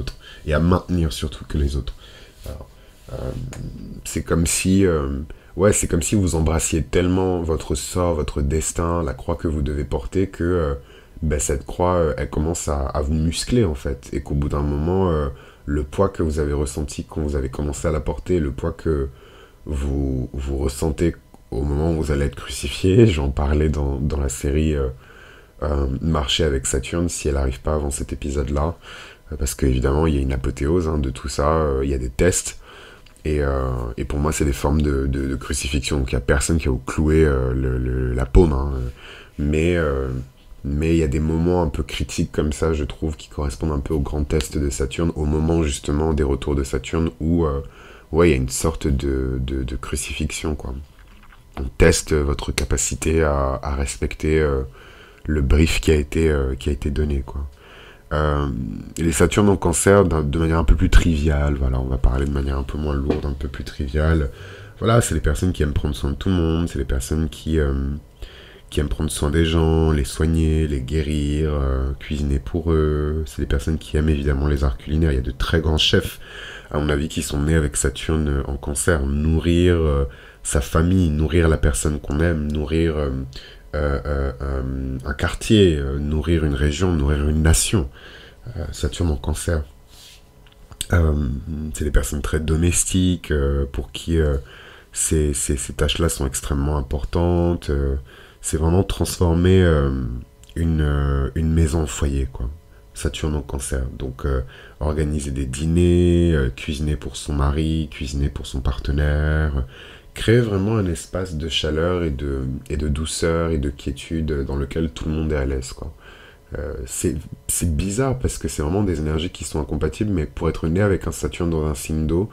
et à maintenir surtout que les autres. Alors, euh, c'est comme si... Euh, ouais, c'est comme si vous embrassiez tellement votre sort, votre destin, la croix que vous devez porter, que euh, ben, cette croix, euh, elle commence à, à vous muscler, en fait. Et qu'au bout d'un moment, euh, le poids que vous avez ressenti quand vous avez commencé à la porter, le poids que vous, vous ressentez au moment où vous allez être crucifié, j'en parlais dans, dans la série euh, euh, Marcher avec Saturne, si elle n'arrive pas avant cet épisode-là, euh, parce qu'évidemment, il y a une apothéose hein, de tout ça, euh, il y a des tests, et, euh, et pour moi, c'est des formes de, de, de crucifixion, donc il n'y a personne qui va vous clouer euh, le, le, la paume, hein, mais... Euh, mais il y a des moments un peu critiques comme ça, je trouve, qui correspondent un peu au grand test de Saturne, au moment justement des retours de Saturne, où euh, ouais, il y a une sorte de, de, de crucifixion, quoi. On teste votre capacité à, à respecter euh, le brief qui a été, euh, qui a été donné, quoi. Euh, les Saturnes en Cancer, de manière un peu plus triviale, voilà, on va parler de manière un peu moins lourde, un peu plus triviale. Voilà, c'est les personnes qui aiment prendre soin de tout le monde, c'est les personnes qui... Euh, qui aiment prendre soin des gens, les soigner, les guérir, euh, cuisiner pour eux. C'est des personnes qui aiment évidemment les arts culinaires. Il y a de très grands chefs, à mon avis, qui sont nés avec Saturne en Cancer. Nourrir euh, sa famille, nourrir la personne qu'on aime, nourrir euh, euh, euh, un quartier, euh, nourrir une région, nourrir une nation. Euh, Saturne en Cancer. Euh, c'est des personnes très domestiques, euh, pour qui euh, ces, ces, ces tâches-là sont extrêmement importantes. Euh, c'est vraiment transformer euh, une, euh, une maison en foyer, quoi. Saturne en Cancer. Donc, euh, organiser des dîners, euh, cuisiner pour son mari, cuisiner pour son partenaire, euh, créer vraiment un espace de chaleur et de, et de douceur et de quiétude dans lequel tout le monde est à l'aise, quoi. Euh, c'est, c'est bizarre parce que c'est vraiment des énergies qui sont incompatibles, mais pour être né avec un Saturne dans un signe d'eau,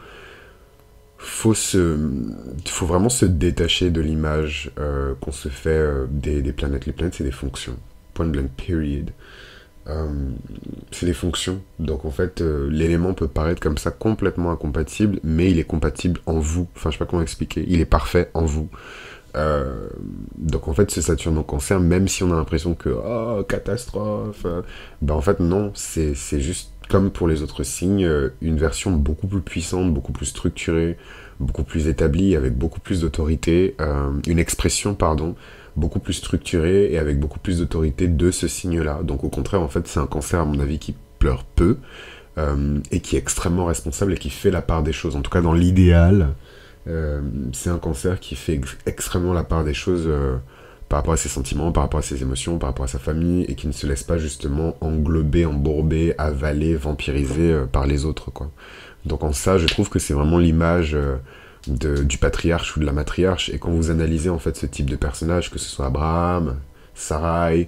faut se, faut vraiment se détacher de l'image euh, qu'on se fait euh, des, des planètes. Les planètes, c'est des fonctions. Point blank, period. Euh, c'est des fonctions. Donc en fait, euh, l'élément peut paraître comme ça complètement incompatible, mais il est compatible en vous. Enfin, je sais pas comment expliquer. Il est parfait en vous. Euh, donc en fait, ce Saturne en Cancer, même si on a l'impression que oh catastrophe, euh, ben en fait non, c'est c'est juste comme pour les autres signes, euh, une version beaucoup plus puissante, beaucoup plus structurée, beaucoup plus établie, avec beaucoup plus d'autorité, euh, une expression, pardon, beaucoup plus structurée et avec beaucoup plus d'autorité de ce signe-là. Donc au contraire, en fait, c'est un Cancer, à mon avis, qui pleure peu, euh, et qui est extrêmement responsable et qui fait la part des choses. En tout cas, dans l'idéal, euh, c'est un Cancer qui fait ex- extrêmement la part des choses euh, par rapport à ses sentiments, par rapport à ses émotions, par rapport à sa famille, et qui ne se laisse pas justement englober, embourber, avaler, vampiriser euh, par les autres, quoi. Donc en ça, je trouve que c'est vraiment l'image euh, de, du patriarche ou de la matriarche, et quand vous analysez en fait ce type de personnage, que ce soit Abraham, Sarai,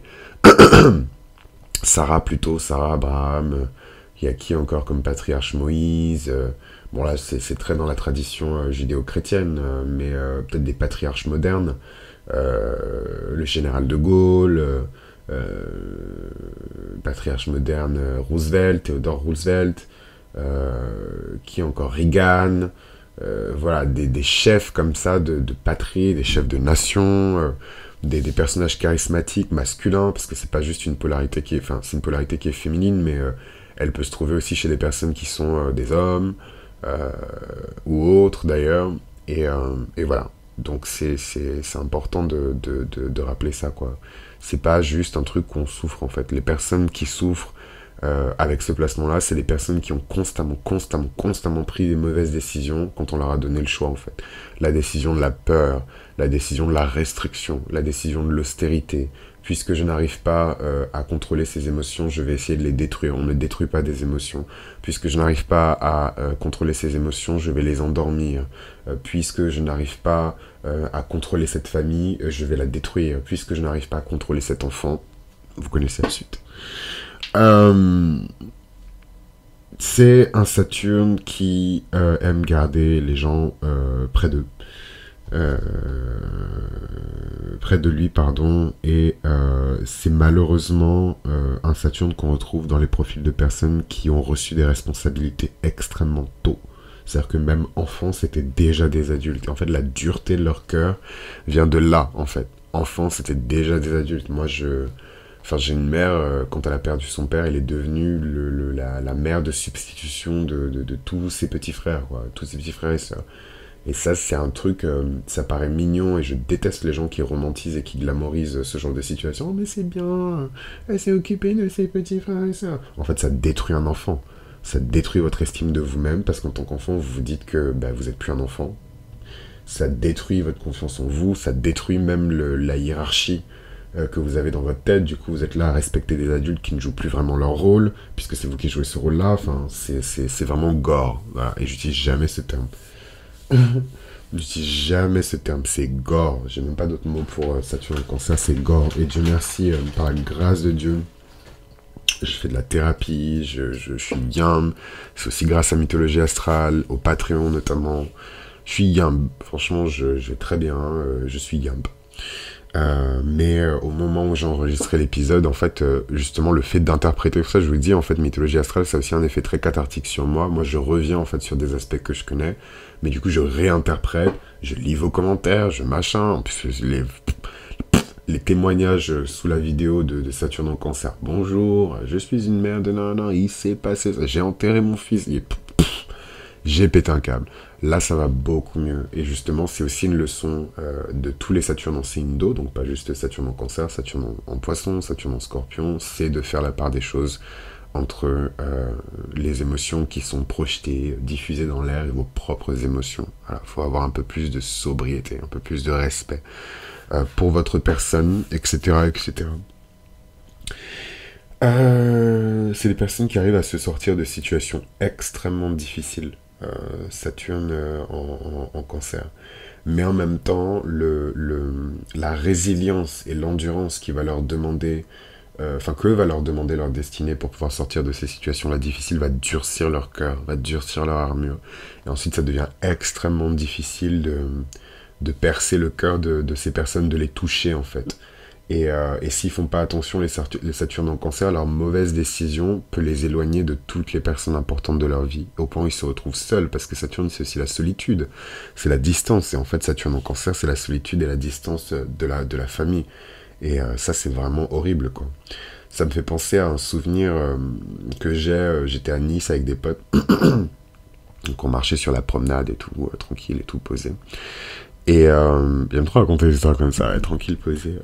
Sarah plutôt, Sarah, Abraham, il y a qui encore comme patriarche? Moïse, euh, bon là c'est, c'est très dans la tradition euh, judéo-chrétienne, euh, mais euh, peut-être des patriarches modernes, euh, le général de Gaulle, euh, euh, patriarche moderne euh, Roosevelt, Theodore Roosevelt, euh, qui encore Reagan, euh, voilà, des, des chefs comme ça de, de patrie, des chefs de nation, euh, des, des personnages charismatiques, masculins, parce que c'est pas juste une polarité qui est, enfin c'est une polarité qui est féminine, mais euh, elle peut se trouver aussi chez des personnes qui sont euh, des hommes, euh, ou autres d'ailleurs, et, euh, et voilà. Donc c'est, c'est, c'est important de, de, de, de rappeler ça, quoi. C'est pas juste un truc qu'on souffre, en fait. Les personnes qui souffrent euh, avec ce placement-là, c'est des personnes qui ont constamment, constamment, constamment pris des mauvaises décisions quand on leur a donné le choix, en fait. La décision de la peur, la décision de la restriction, la décision de l'austérité. Puisque je n'arrive pas euh, à contrôler ces émotions, je vais essayer de les détruire. On ne détruit pas des émotions. Puisque je n'arrive pas à euh, contrôler ces émotions, je vais les endormir. Euh, puisque je n'arrive pas euh, à contrôler cette famille, euh, je vais la détruire. Puisque je n'arrive pas à contrôler cet enfant, vous connaissez la suite. Euh, c'est un Saturne qui euh, aime garder les gens euh, près d'eux. Euh, près de lui, pardon, et euh, c'est malheureusement euh, un Saturne qu'on retrouve dans les profils de personnes qui ont reçu des responsabilités extrêmement tôt. C'est-à-dire que même enfants, c'était déjà des adultes. Et en fait, la dureté de leur cœur vient de là, en fait. Enfants, c'était déjà des adultes. Moi, je, Enfin, j'ai une mère, euh, quand elle a perdu son père, elle est devenue le, le- la, la mère de substitution de, de, de tous ses petits frères, quoi. Tous ses petits frères et sœurs. Et ça, c'est un truc, euh, ça paraît mignon et je déteste les gens qui romantisent et qui glamorisent ce genre de situation. Oh, mais c'est bien, elle s'est occupée de ses petits frères et sœurs. En fait, ça détruit un enfant. Ça détruit votre estime de vous-même parce qu'en tant qu'enfant, vous vous dites que bah, vous n'êtes plus un enfant. Ça détruit votre confiance en vous, ça détruit même le- la hiérarchie euh, que vous avez dans votre tête. Du coup, vous êtes là à respecter des adultes qui ne jouent plus vraiment leur rôle, puisque c'est vous qui jouez ce rôle-là. Enfin, c'est c'est- c'est vraiment gore. Voilà. Et j'utilise jamais ce terme. J'utilise jamais ce terme, c'est gore. J'ai même pas d'autres mots pour euh, Saturne en cancer, c'est gore. Et Dieu merci, euh, par la grâce de Dieu, je fais de la thérapie, je, je, je suis yam. C'est aussi grâce à Mythologie Astrale, au Patreon notamment. Je suis yam. Franchement, je, je vais très bien, euh, je suis yam. Euh, mais euh, au moment où j'ai enregistré l'épisode, en fait, euh, justement, le fait d'interpréter tout ça, je vous dis, en fait, Mythologie Astrale, ça a aussi un effet très cathartique sur moi. Moi, je reviens, en fait, sur des aspects que je connais, mais du coup, je réinterprète, je lis vos commentaires, je machin, en plus, les, les témoignages sous la vidéo de, de Saturne en cancer. Bonjour, je suis une mère de nanana, il s'est passé ça, j'ai enterré mon fils, il est... J'ai pété un câble. Là, ça va beaucoup mieux. Et justement, c'est aussi une leçon euh, de tous les Saturnes en signe d'eau, donc pas juste Saturne en cancer, Saturne en, en poisson, Saturne en scorpion, c'est de faire la part des choses entre euh, les émotions qui sont projetées, diffusées dans l'air et vos propres émotions. Voilà, faut avoir un peu plus de sobriété, un peu plus de respect euh, pour votre personne, et cetera, et cetera. Euh, c'est des personnes qui arrivent à se sortir de situations extrêmement difficiles. Euh, Saturne euh, en, en, en cancer. Mais en même temps, le, le, la résilience et l'endurance qui va leur demander, euh, enfin que va leur demander leur destinée pour pouvoir sortir de ces situations-là difficiles va durcir leur cœur, va durcir leur armure. Et ensuite, ça devient extrêmement difficile de, de percer le cœur de, de ces personnes, de les toucher en fait. Et, euh, et s'ils font pas attention, les, les Saturnes en cancer, leur mauvaise décision peut les éloigner de toutes les personnes importantes de leur vie, au point où ils se retrouvent seuls, parce que Saturne, c'est aussi la solitude, c'est la distance, et en fait, Saturne en cancer, c'est la solitude et la distance de la, de la famille. Et euh, ça, c'est vraiment horrible, quoi. Ça me fait penser à un souvenir euh, que j'ai, euh, j'étais à Nice avec des potes, donc on marchait sur la promenade et tout, euh, tranquille et tout, posé. Et euh, j'aime trop raconter des histoires comme ça, ouais, tranquille, posé.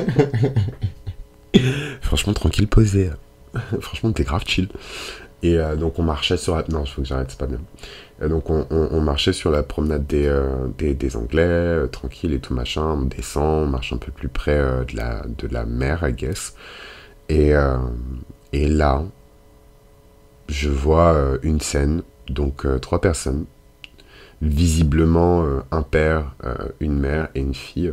Franchement, tranquille, posé. Franchement, t'es grave chill. Et euh, donc, on marchait sur la... Non, il faut que j'arrête, c'est pas bien. Et donc, on, on, on marchait sur la promenade des, euh, des, des Anglais, euh, tranquille et tout machin. On descend, on marche un peu plus près euh, de, la, de la mer, I guess. Et, euh, et là, je vois euh, une scène, donc euh, trois personnes, visiblement euh, un père, euh, une mère et une fille.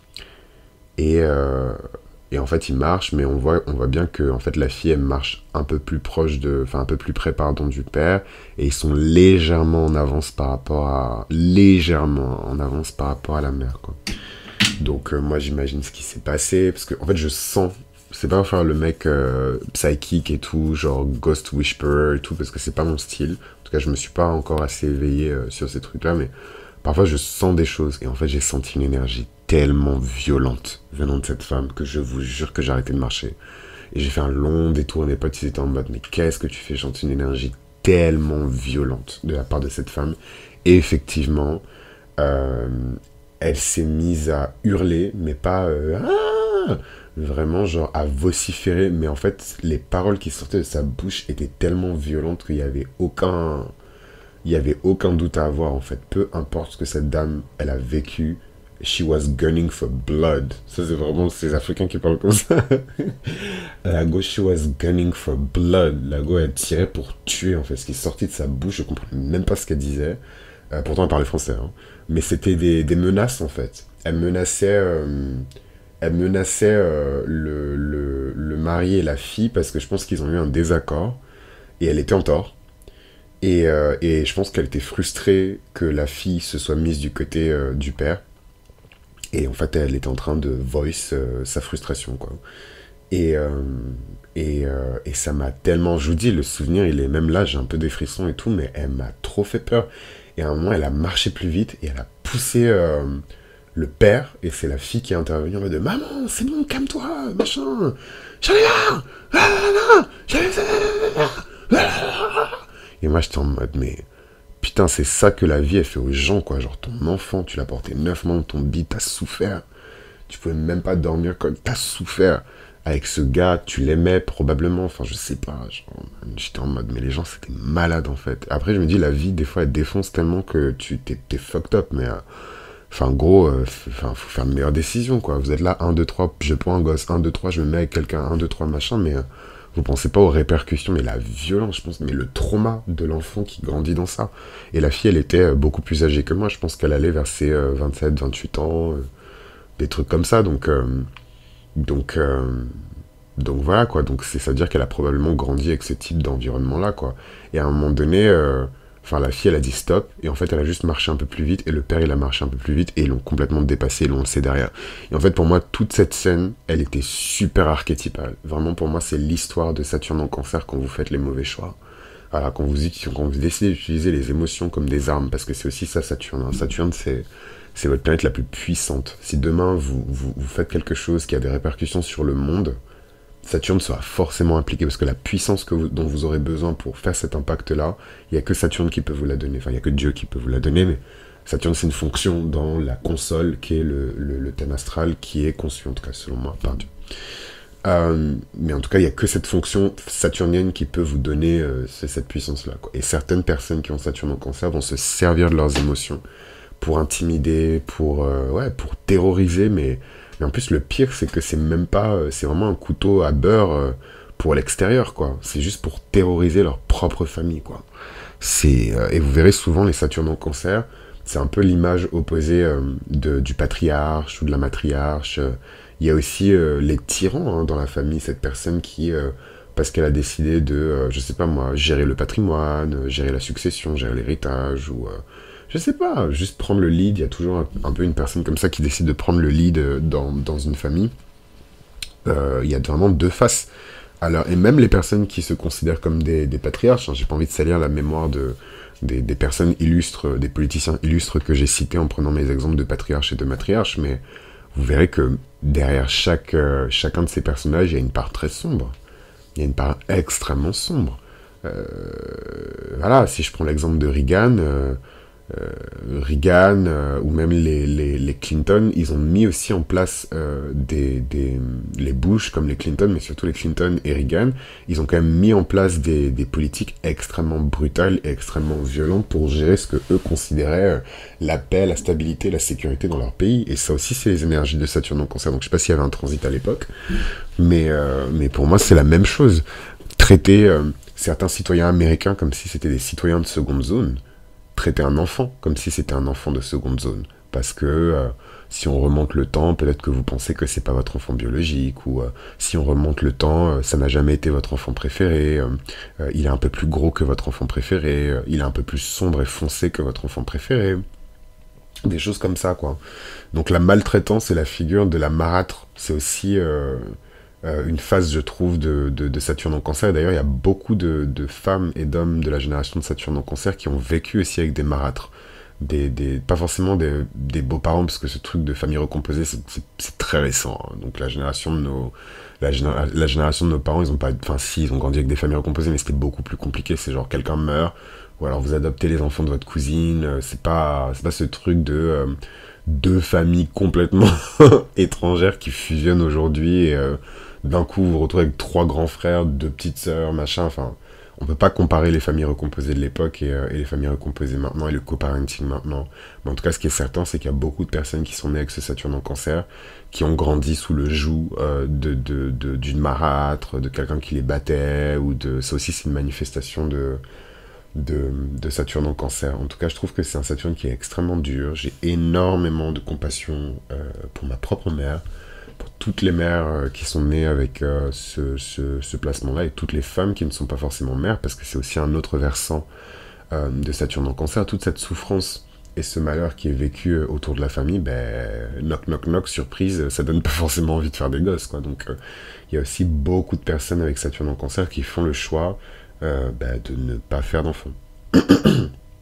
Et, euh, et en fait, ils marchent, mais on voit, on voit bien que en fait, la fille, elle marche un peu plus proche de, enfin un peu plus près, pardon, du père, et ils sont légèrement en avance par rapport à, légèrement en avance par rapport à la mère, quoi. Donc euh, moi, j'imagine ce qui s'est passé, parce que en fait, je sens, c'est pas faire le mec euh, psychique et tout, genre Ghost Whisperer et tout, parce que c'est pas mon style. En tout cas, je me suis pas encore assez éveillé euh, sur ces trucs-là, mais parfois je sens des choses. Et en fait, j'ai senti une énergie tellement violente venant de cette femme que je vous jure que j'ai arrêté de marcher. Et j'ai fait un long détour, mes potes ils étaient en mode, mais qu'est-ce que tu fais? J'ai senti une énergie tellement violente de la part de cette femme. Et effectivement, euh, elle s'est mise à hurler, mais pas... Euh, ah vraiment genre à vociférer, mais en fait les paroles qui sortaient de sa bouche étaient tellement violentes qu'il y avait aucun il y avait aucun doute à avoir en fait, peu importe ce que cette dame elle a vécu, she was gunning for blood. Ça c'est vraiment ces Africains qui parlent comme ça. La go, she was gunning for blood. La go elle tirait pour tuer en fait, ce qui est sorti de sa bouche, je comprenais même pas ce qu'elle disait. Euh, pourtant elle parlait français, hein. Mais c'était des, des menaces en fait. Elle menaçait euh, elle menaçait euh, le, le, le mari et la fille parce que je pense qu'ils ont eu un désaccord et elle était en tort. Et, euh, et je pense qu'elle était frustrée que la fille se soit mise du côté euh, du père. Et en fait, elle était en train de voice euh, sa frustration, quoi. Et, euh, et, euh, et ça m'a tellement... Je vous dis, le souvenir, il est même là, j'ai un peu des frissons et tout, mais elle m'a trop fait peur. Et à un moment, elle a marché plus vite et elle a poussé... Euh, le père, et c'est la fille qui est intervenue en mode de maman, c'est bon, calme-toi, machin, j'en ai marre, ah, ah, ah, j'en ai marre, ah, ah, ah. Et moi j'étais en mode, mais putain, c'est ça que la vie elle fait aux gens, quoi. Genre ton enfant, tu l'as porté neuf mois dans ton bide, t'as souffert, tu pouvais même pas dormir quand t'as souffert. Avec ce gars, tu l'aimais probablement, enfin je sais pas, j'étais en mode, mais les gens c'était malade en fait. Après je me dis, la vie des fois elle défonce tellement que tu t'es, t'es fucked up, mais... Euh, Enfin, gros, euh, enfin, faut faire de meilleures décisions, quoi. Vous êtes là, un, deux, trois, je prends un gosse, un, deux, trois, je me mets avec quelqu'un, un, deux, trois, machin, mais euh, vous pensez pas aux répercussions, mais la violence, je pense, mais le trauma de l'enfant qui grandit dans ça. Et la fille, elle était euh, beaucoup plus âgée que moi, je pense qu'elle allait vers ses euh, vingt-sept, vingt-huit ans, euh, des trucs comme ça, donc... euh, donc... euh, donc voilà, quoi. Donc c'est, ça veut dire qu'elle a probablement grandi avec ce type d'environnement-là, quoi. Et à un moment donné... euh, Enfin, la fille, elle a dit stop, et en fait, elle a juste marché un peu plus vite, et le père, il a marché un peu plus vite, et ils l'ont complètement dépassé, et l'on le sait derrière. Et en fait, pour moi, toute cette scène, elle était super archétypale. Vraiment, pour moi, c'est l'histoire de Saturne en Cancer quand vous faites les mauvais choix. Voilà, quand vous, quand vous décidez d'utiliser les émotions comme des armes, parce que c'est aussi ça, Saturne. Hein. Saturne, c'est, c'est votre planète la plus puissante. Si demain, vous, vous, vous faites quelque chose qui a des répercussions sur le monde, Saturne sera forcément impliqué, parce que la puissance que vous, dont vous aurez besoin pour faire cet impact-là, il n'y a que Saturne qui peut vous la donner. Enfin, il n'y a que Dieu qui peut vous la donner, mais Saturne, c'est une fonction dans la console qui est le, le, le thème astral qui est conçu, en tout cas, selon moi, par Dieu. Euh, mais en tout cas, il n'y a que cette fonction saturnienne qui peut vous donner euh, cette puissance-là, quoi. Et certaines personnes qui ont Saturne en Cancer vont se servir de leurs émotions pour intimider, pour, euh, ouais, pour terroriser, mais... Mais en plus, le pire, c'est que c'est même pas... C'est vraiment un couteau à beurre euh, pour l'extérieur, quoi. C'est juste pour terroriser leur propre famille, quoi. C'est, euh, et vous verrez souvent les Saturnes en Cancer, c'est un peu l'image opposée euh, de, du patriarche ou de la matriarche. Il y a aussi euh, les tyrans hein, dans la famille, cette personne qui... Euh, parce qu'elle a décidé de, euh, je sais pas moi, gérer le patrimoine, gérer la succession, gérer l'héritage, ou... Euh, je sais pas, juste prendre le lead. Il y a toujours un, un peu une personne comme ça qui décide de prendre le lead dans, dans une famille. Euh, il y a vraiment deux faces. Alors, et même les personnes qui se considèrent comme des, des patriarches, hein, j'ai pas envie de salir la mémoire de, des, des personnes illustres, des politiciens illustres que j'ai cités en prenant mes exemples de patriarches et de matriarches, mais vous verrez que derrière chaque, euh, chacun de ces personnages, il y a une part très sombre. Il y a une part extrêmement sombre. Euh, voilà, si je prends l'exemple de Reagan... Euh, Euh, Reagan euh, ou même les, les, les Clinton, ils ont mis aussi en place euh, des, des, les Bush comme les Clinton, mais surtout les Clinton et Reagan, ils ont quand même mis en place des, des politiques extrêmement brutales et extrêmement violentes pour gérer ce que eux considéraient euh, la paix, la stabilité, la sécurité dans leur pays. Et ça aussi, c'est les énergies de Saturne en Cancer. Donc je sais pas s'il y avait un transit à l'époque, mais, euh, mais pour moi, c'est la même chose. Traiter euh, certains citoyens américains comme si c'était des citoyens de seconde zone, traiter un enfant comme si c'était un enfant de seconde zone. Parce que euh, si on remonte le temps, peut-être que vous pensez que c'est pas votre enfant biologique, ou euh, si on remonte le temps, euh, ça n'a jamais été votre enfant préféré, euh, euh, il est un peu plus gros que votre enfant préféré, euh, il est un peu plus sombre et foncé que votre enfant préféré. Des choses comme ça, quoi. Donc la maltraitance et la figure de la marâtre, c'est aussi... Euh, Euh, une phase, je trouve, de, de, de Saturne en Cancer. Et d'ailleurs, il y a beaucoup de, de femmes et d'hommes de la génération de Saturne en Cancer qui ont vécu aussi avec des marâtres. Des, des, pas forcément des, des beaux-parents, parce que ce truc de famille recomposée, c'est, c'est, c'est très récent. Hein. Donc la génération de nos... La, généra- la génération de nos parents, ils ont pas... Enfin, si, ils ont grandi avec des familles recomposées, mais c'était beaucoup plus compliqué. C'est genre, quelqu'un meurt, ou alors vous adoptez les enfants de votre cousine. C'est pas, c'est pas ce truc de... Euh, deux familles complètement étrangères qui fusionnent aujourd'hui et... Euh, d'un coup, vous vous retrouvez avec trois grands frères, deux petites sœurs, machin, enfin... On peut pas comparer les familles recomposées de l'époque et, euh, et les familles recomposées maintenant et le coparenting maintenant. Mais en tout cas, ce qui est certain, c'est qu'il y a beaucoup de personnes qui sont nées avec ce Saturne en Cancer, qui ont grandi sous le joug euh, de, de, de, d'une marâtre, de quelqu'un qui les battait, ou de... Ça aussi, c'est une manifestation de, de, de Saturne en Cancer. En tout cas, je trouve que c'est un Saturne qui est extrêmement dur. J'ai énormément de compassion euh, pour ma propre mère, pour toutes les mères euh, qui sont nées avec euh, ce, ce, ce placement-là, et toutes les femmes qui ne sont pas forcément mères, parce que c'est aussi un autre versant euh, de Saturne en Cancer. Toute cette souffrance et ce malheur qui est vécu euh, autour de la famille, ben, knock, knock, knock, surprise, ça donne pas forcément envie de faire des gosses, quoi. Donc, il euh, y a aussi beaucoup de personnes avec Saturne en Cancer qui font le choix euh, ben, de ne pas faire d'enfants.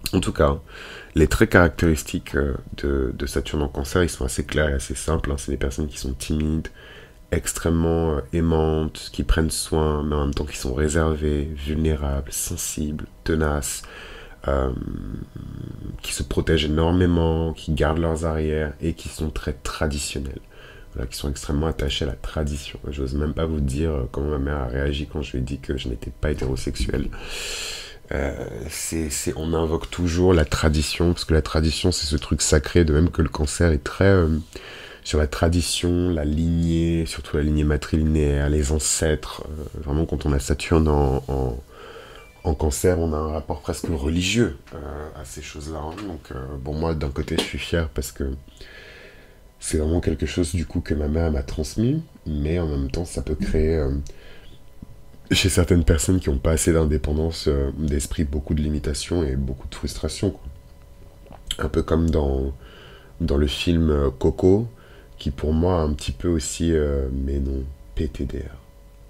En tout cas, les traits caractéristiques euh, de, de Saturne en Cancer, ils sont assez clairs et assez simples, hein. C'est des personnes qui sont timides, extrêmement euh, aimantes, qui prennent soin, mais en même temps qui sont réservées, vulnérables, sensibles, tenaces, euh, qui se protègent énormément, qui gardent leurs arrières et qui sont très traditionnels. Voilà, qui sont extrêmement attachés à la tradition. J'ose même pas vous dire euh, comment ma mère a réagi quand je lui ai dit que je n'étais pas hétérosexuel. Euh, c'est, c'est, on invoque toujours la tradition, parce que la tradition, c'est ce truc sacré, de même que le cancer est très euh, sur la tradition, la lignée, surtout la lignée matrilinéaire, les ancêtres. Euh, vraiment, quand on a Saturne en, en, en cancer, on a un rapport presque religieux euh, à ces choses-là. Hein. Donc, euh, bon, moi, d'un côté, je suis fier parce que c'est vraiment quelque chose, du coup, que ma mère m'a transmis, mais en même temps, ça peut créer... Euh, chez certaines personnes qui n'ont pas assez d'indépendance euh, d'esprit, beaucoup de limitations et beaucoup de frustration, quoi. Un peu comme dans, dans le film euh, Coco, qui pour moi a un petit peu aussi, euh, mais non, P T D R.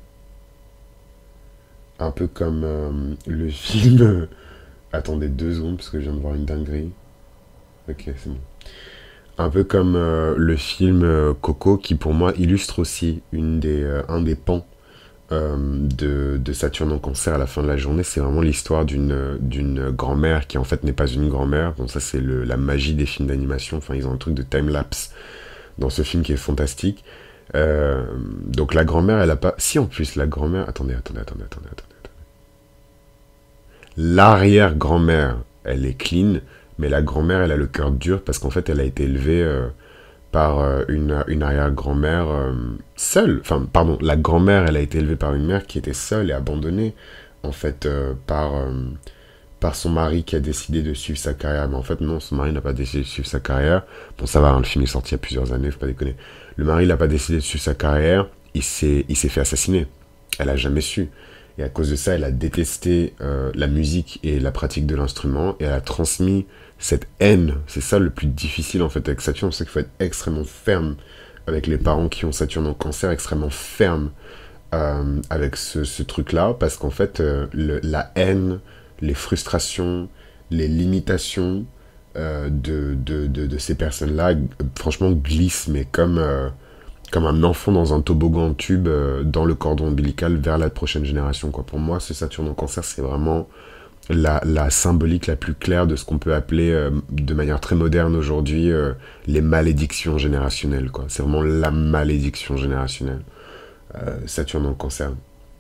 Un peu comme euh, le film... euh, attendez deux secondes, parce que je viens de voir une dinguerie. Ok, c'est bon. Un peu comme euh, le film euh, Coco, qui pour moi illustre aussi une des, euh, un des pans euh, de, de Saturne en cancer à la fin de la journée. C'est vraiment l'histoire d'une d'une grand-mère qui en fait n'est pas une grand-mère. Bon, ça c'est le- la magie des films d'animation. Enfin, ils ont un truc de time-lapse dans ce film qui est fantastique. Euh, donc la grand-mère, elle a pas... Si en plus, la grand-mère... Attendez, attendez, attendez, attendez, attendez. attendez. L'arrière-grand-mère, elle est clean, mais la grand-mère, elle a le cœur dur parce qu'en fait, elle a été élevée euh, par euh, une, une arrière-grand-mère euh, seule. Enfin, pardon, la grand-mère, elle a été élevée par une mère qui était seule et abandonnée, en fait, euh, par, euh, par son mari qui a décidé de suivre sa carrière. Mais en fait, non, son mari n'a pas décidé de suivre sa carrière. Bon, ça va, hein, le film est sorti il y a plusieurs années, faut pas déconner. Le mari n'a pas décidé de suivre sa carrière, il s'est, il s'est fait assassiner. Elle a jamais su. Et à cause de ça, elle a détesté euh, la musique et la pratique de l'instrument, et elle a transmis cette haine. C'est ça le plus difficile en fait avec Saturne, c'est qu'il faut être extrêmement ferme avec les parents qui ont Saturne en cancer, extrêmement ferme euh, avec ce, ce truc-là, parce qu'en fait, euh, le- la haine, les frustrations, les limitations euh, de, de, de, de ces personnes-là, euh, franchement, glissent, mais comme... euh, comme un enfant dans un toboggan en tube euh, dans le cordon ombilical vers la prochaine génération, quoi. Pour moi, ce Saturne en cancer, c'est vraiment la, la symbolique la plus claire de ce qu'on peut appeler euh, de manière très moderne aujourd'hui euh, les malédictions générationnelles, quoi. C'est vraiment la malédiction générationnelle. Euh, Saturne en cancer.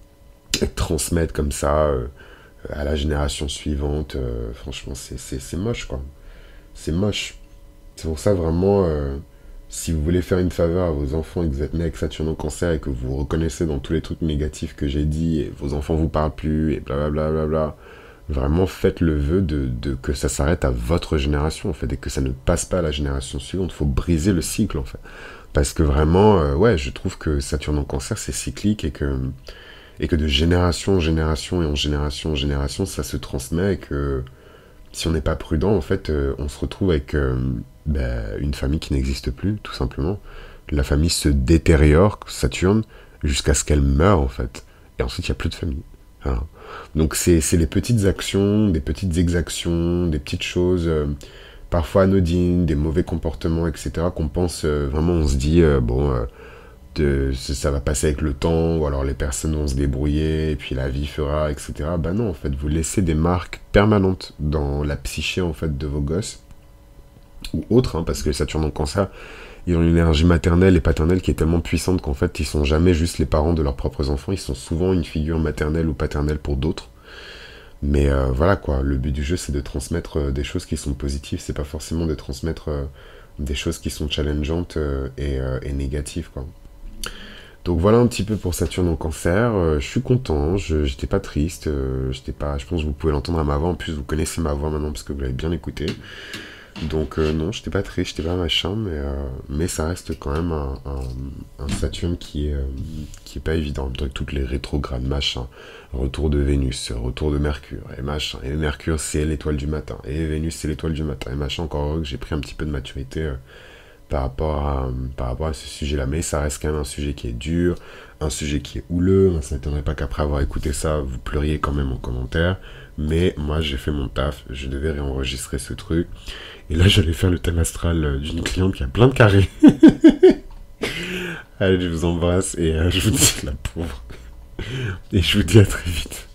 Et transmettre comme ça euh, à la génération suivante, euh, franchement, c'est c'est- c'est moche, quoi. C'est moche. C'est pour ça vraiment, euh, si vous voulez faire une faveur à vos enfants et que vous êtes né avec Saturne en cancer et que vous vous reconnaissez dans tous les trucs négatifs que j'ai dit et vos enfants vous parlent plus et blablabla, bla bla bla, vraiment faites le vœu de, de que ça s'arrête à votre génération en fait et que ça ne passe pas à la génération suivante. Faut briser le cycle en fait. Parce que vraiment, euh, ouais, je trouve que Saturne en cancer c'est cyclique et que, et que de génération en génération et en génération en génération ça se transmet et que si on n'est pas prudent, en fait, euh, on se retrouve avec euh, bah, une famille qui n'existe plus, tout simplement. La famille se détériore, Saturne, jusqu'à ce qu'elle meure, en fait. Et ensuite, il n'y a plus de famille. Voilà. Donc, c'est c'est les petites actions, des petites exactions, des petites choses, euh, parfois anodines, des mauvais comportements, et cetera, qu'on pense, euh, vraiment, on se dit, euh, bon, euh, de, ça va passer avec le temps, ou alors les personnes vont se débrouiller, et puis la vie fera, et cetera. Bah non, en fait, vous laissez des marques permanentes dans la psyché, en fait, de vos gosses, ou autres, hein, parce que les Saturne en cancer, ils ont une énergie maternelle et paternelle qui est tellement puissante qu'en fait, ils sont jamais juste les parents de leurs propres enfants, ils sont souvent une figure maternelle ou paternelle pour d'autres. Mais euh, voilà, quoi, le but du jeu, c'est de transmettre euh, des choses qui sont positives, c'est pas forcément de transmettre euh, des choses qui sont challengeantes euh, et, euh, et négatives, quoi. Donc voilà un petit peu pour Saturne en cancer. Euh, je suis content, je j'étais pas triste, euh, j'étais pas. Je pense que vous pouvez l'entendre à ma voix. En plus, vous connaissez ma voix maintenant parce que vous l'avez bien écouté. Donc euh, non, j'étais pas triste, j'étais pas machin, mais euh, mais ça reste quand même un, un, un Saturne qui est euh, qui est pas évident. Avec toutes les rétrogrades, machin, retour de Vénus, retour de Mercure et machin. Et Mercure c'est l'étoile du matin, et Vénus c'est l'étoile du matin et machin. Encore heureux que j'ai pris un petit peu de maturité. Euh, par rapport à, par rapport à ce sujet-là. Mais ça reste quand même un sujet qui est dur, un sujet qui est houleux. Ça n'étonnerait pas qu'après avoir écouté ça, vous pleuriez quand même en commentaire. Mais moi, j'ai fait mon taf. Je devais réenregistrer ce truc. Et là, j'allais faire le thème astral d'une cliente qui a plein de carrés. Allez, je vous embrasse et euh, je vous dis la pauvre. Et je vous dis à très vite.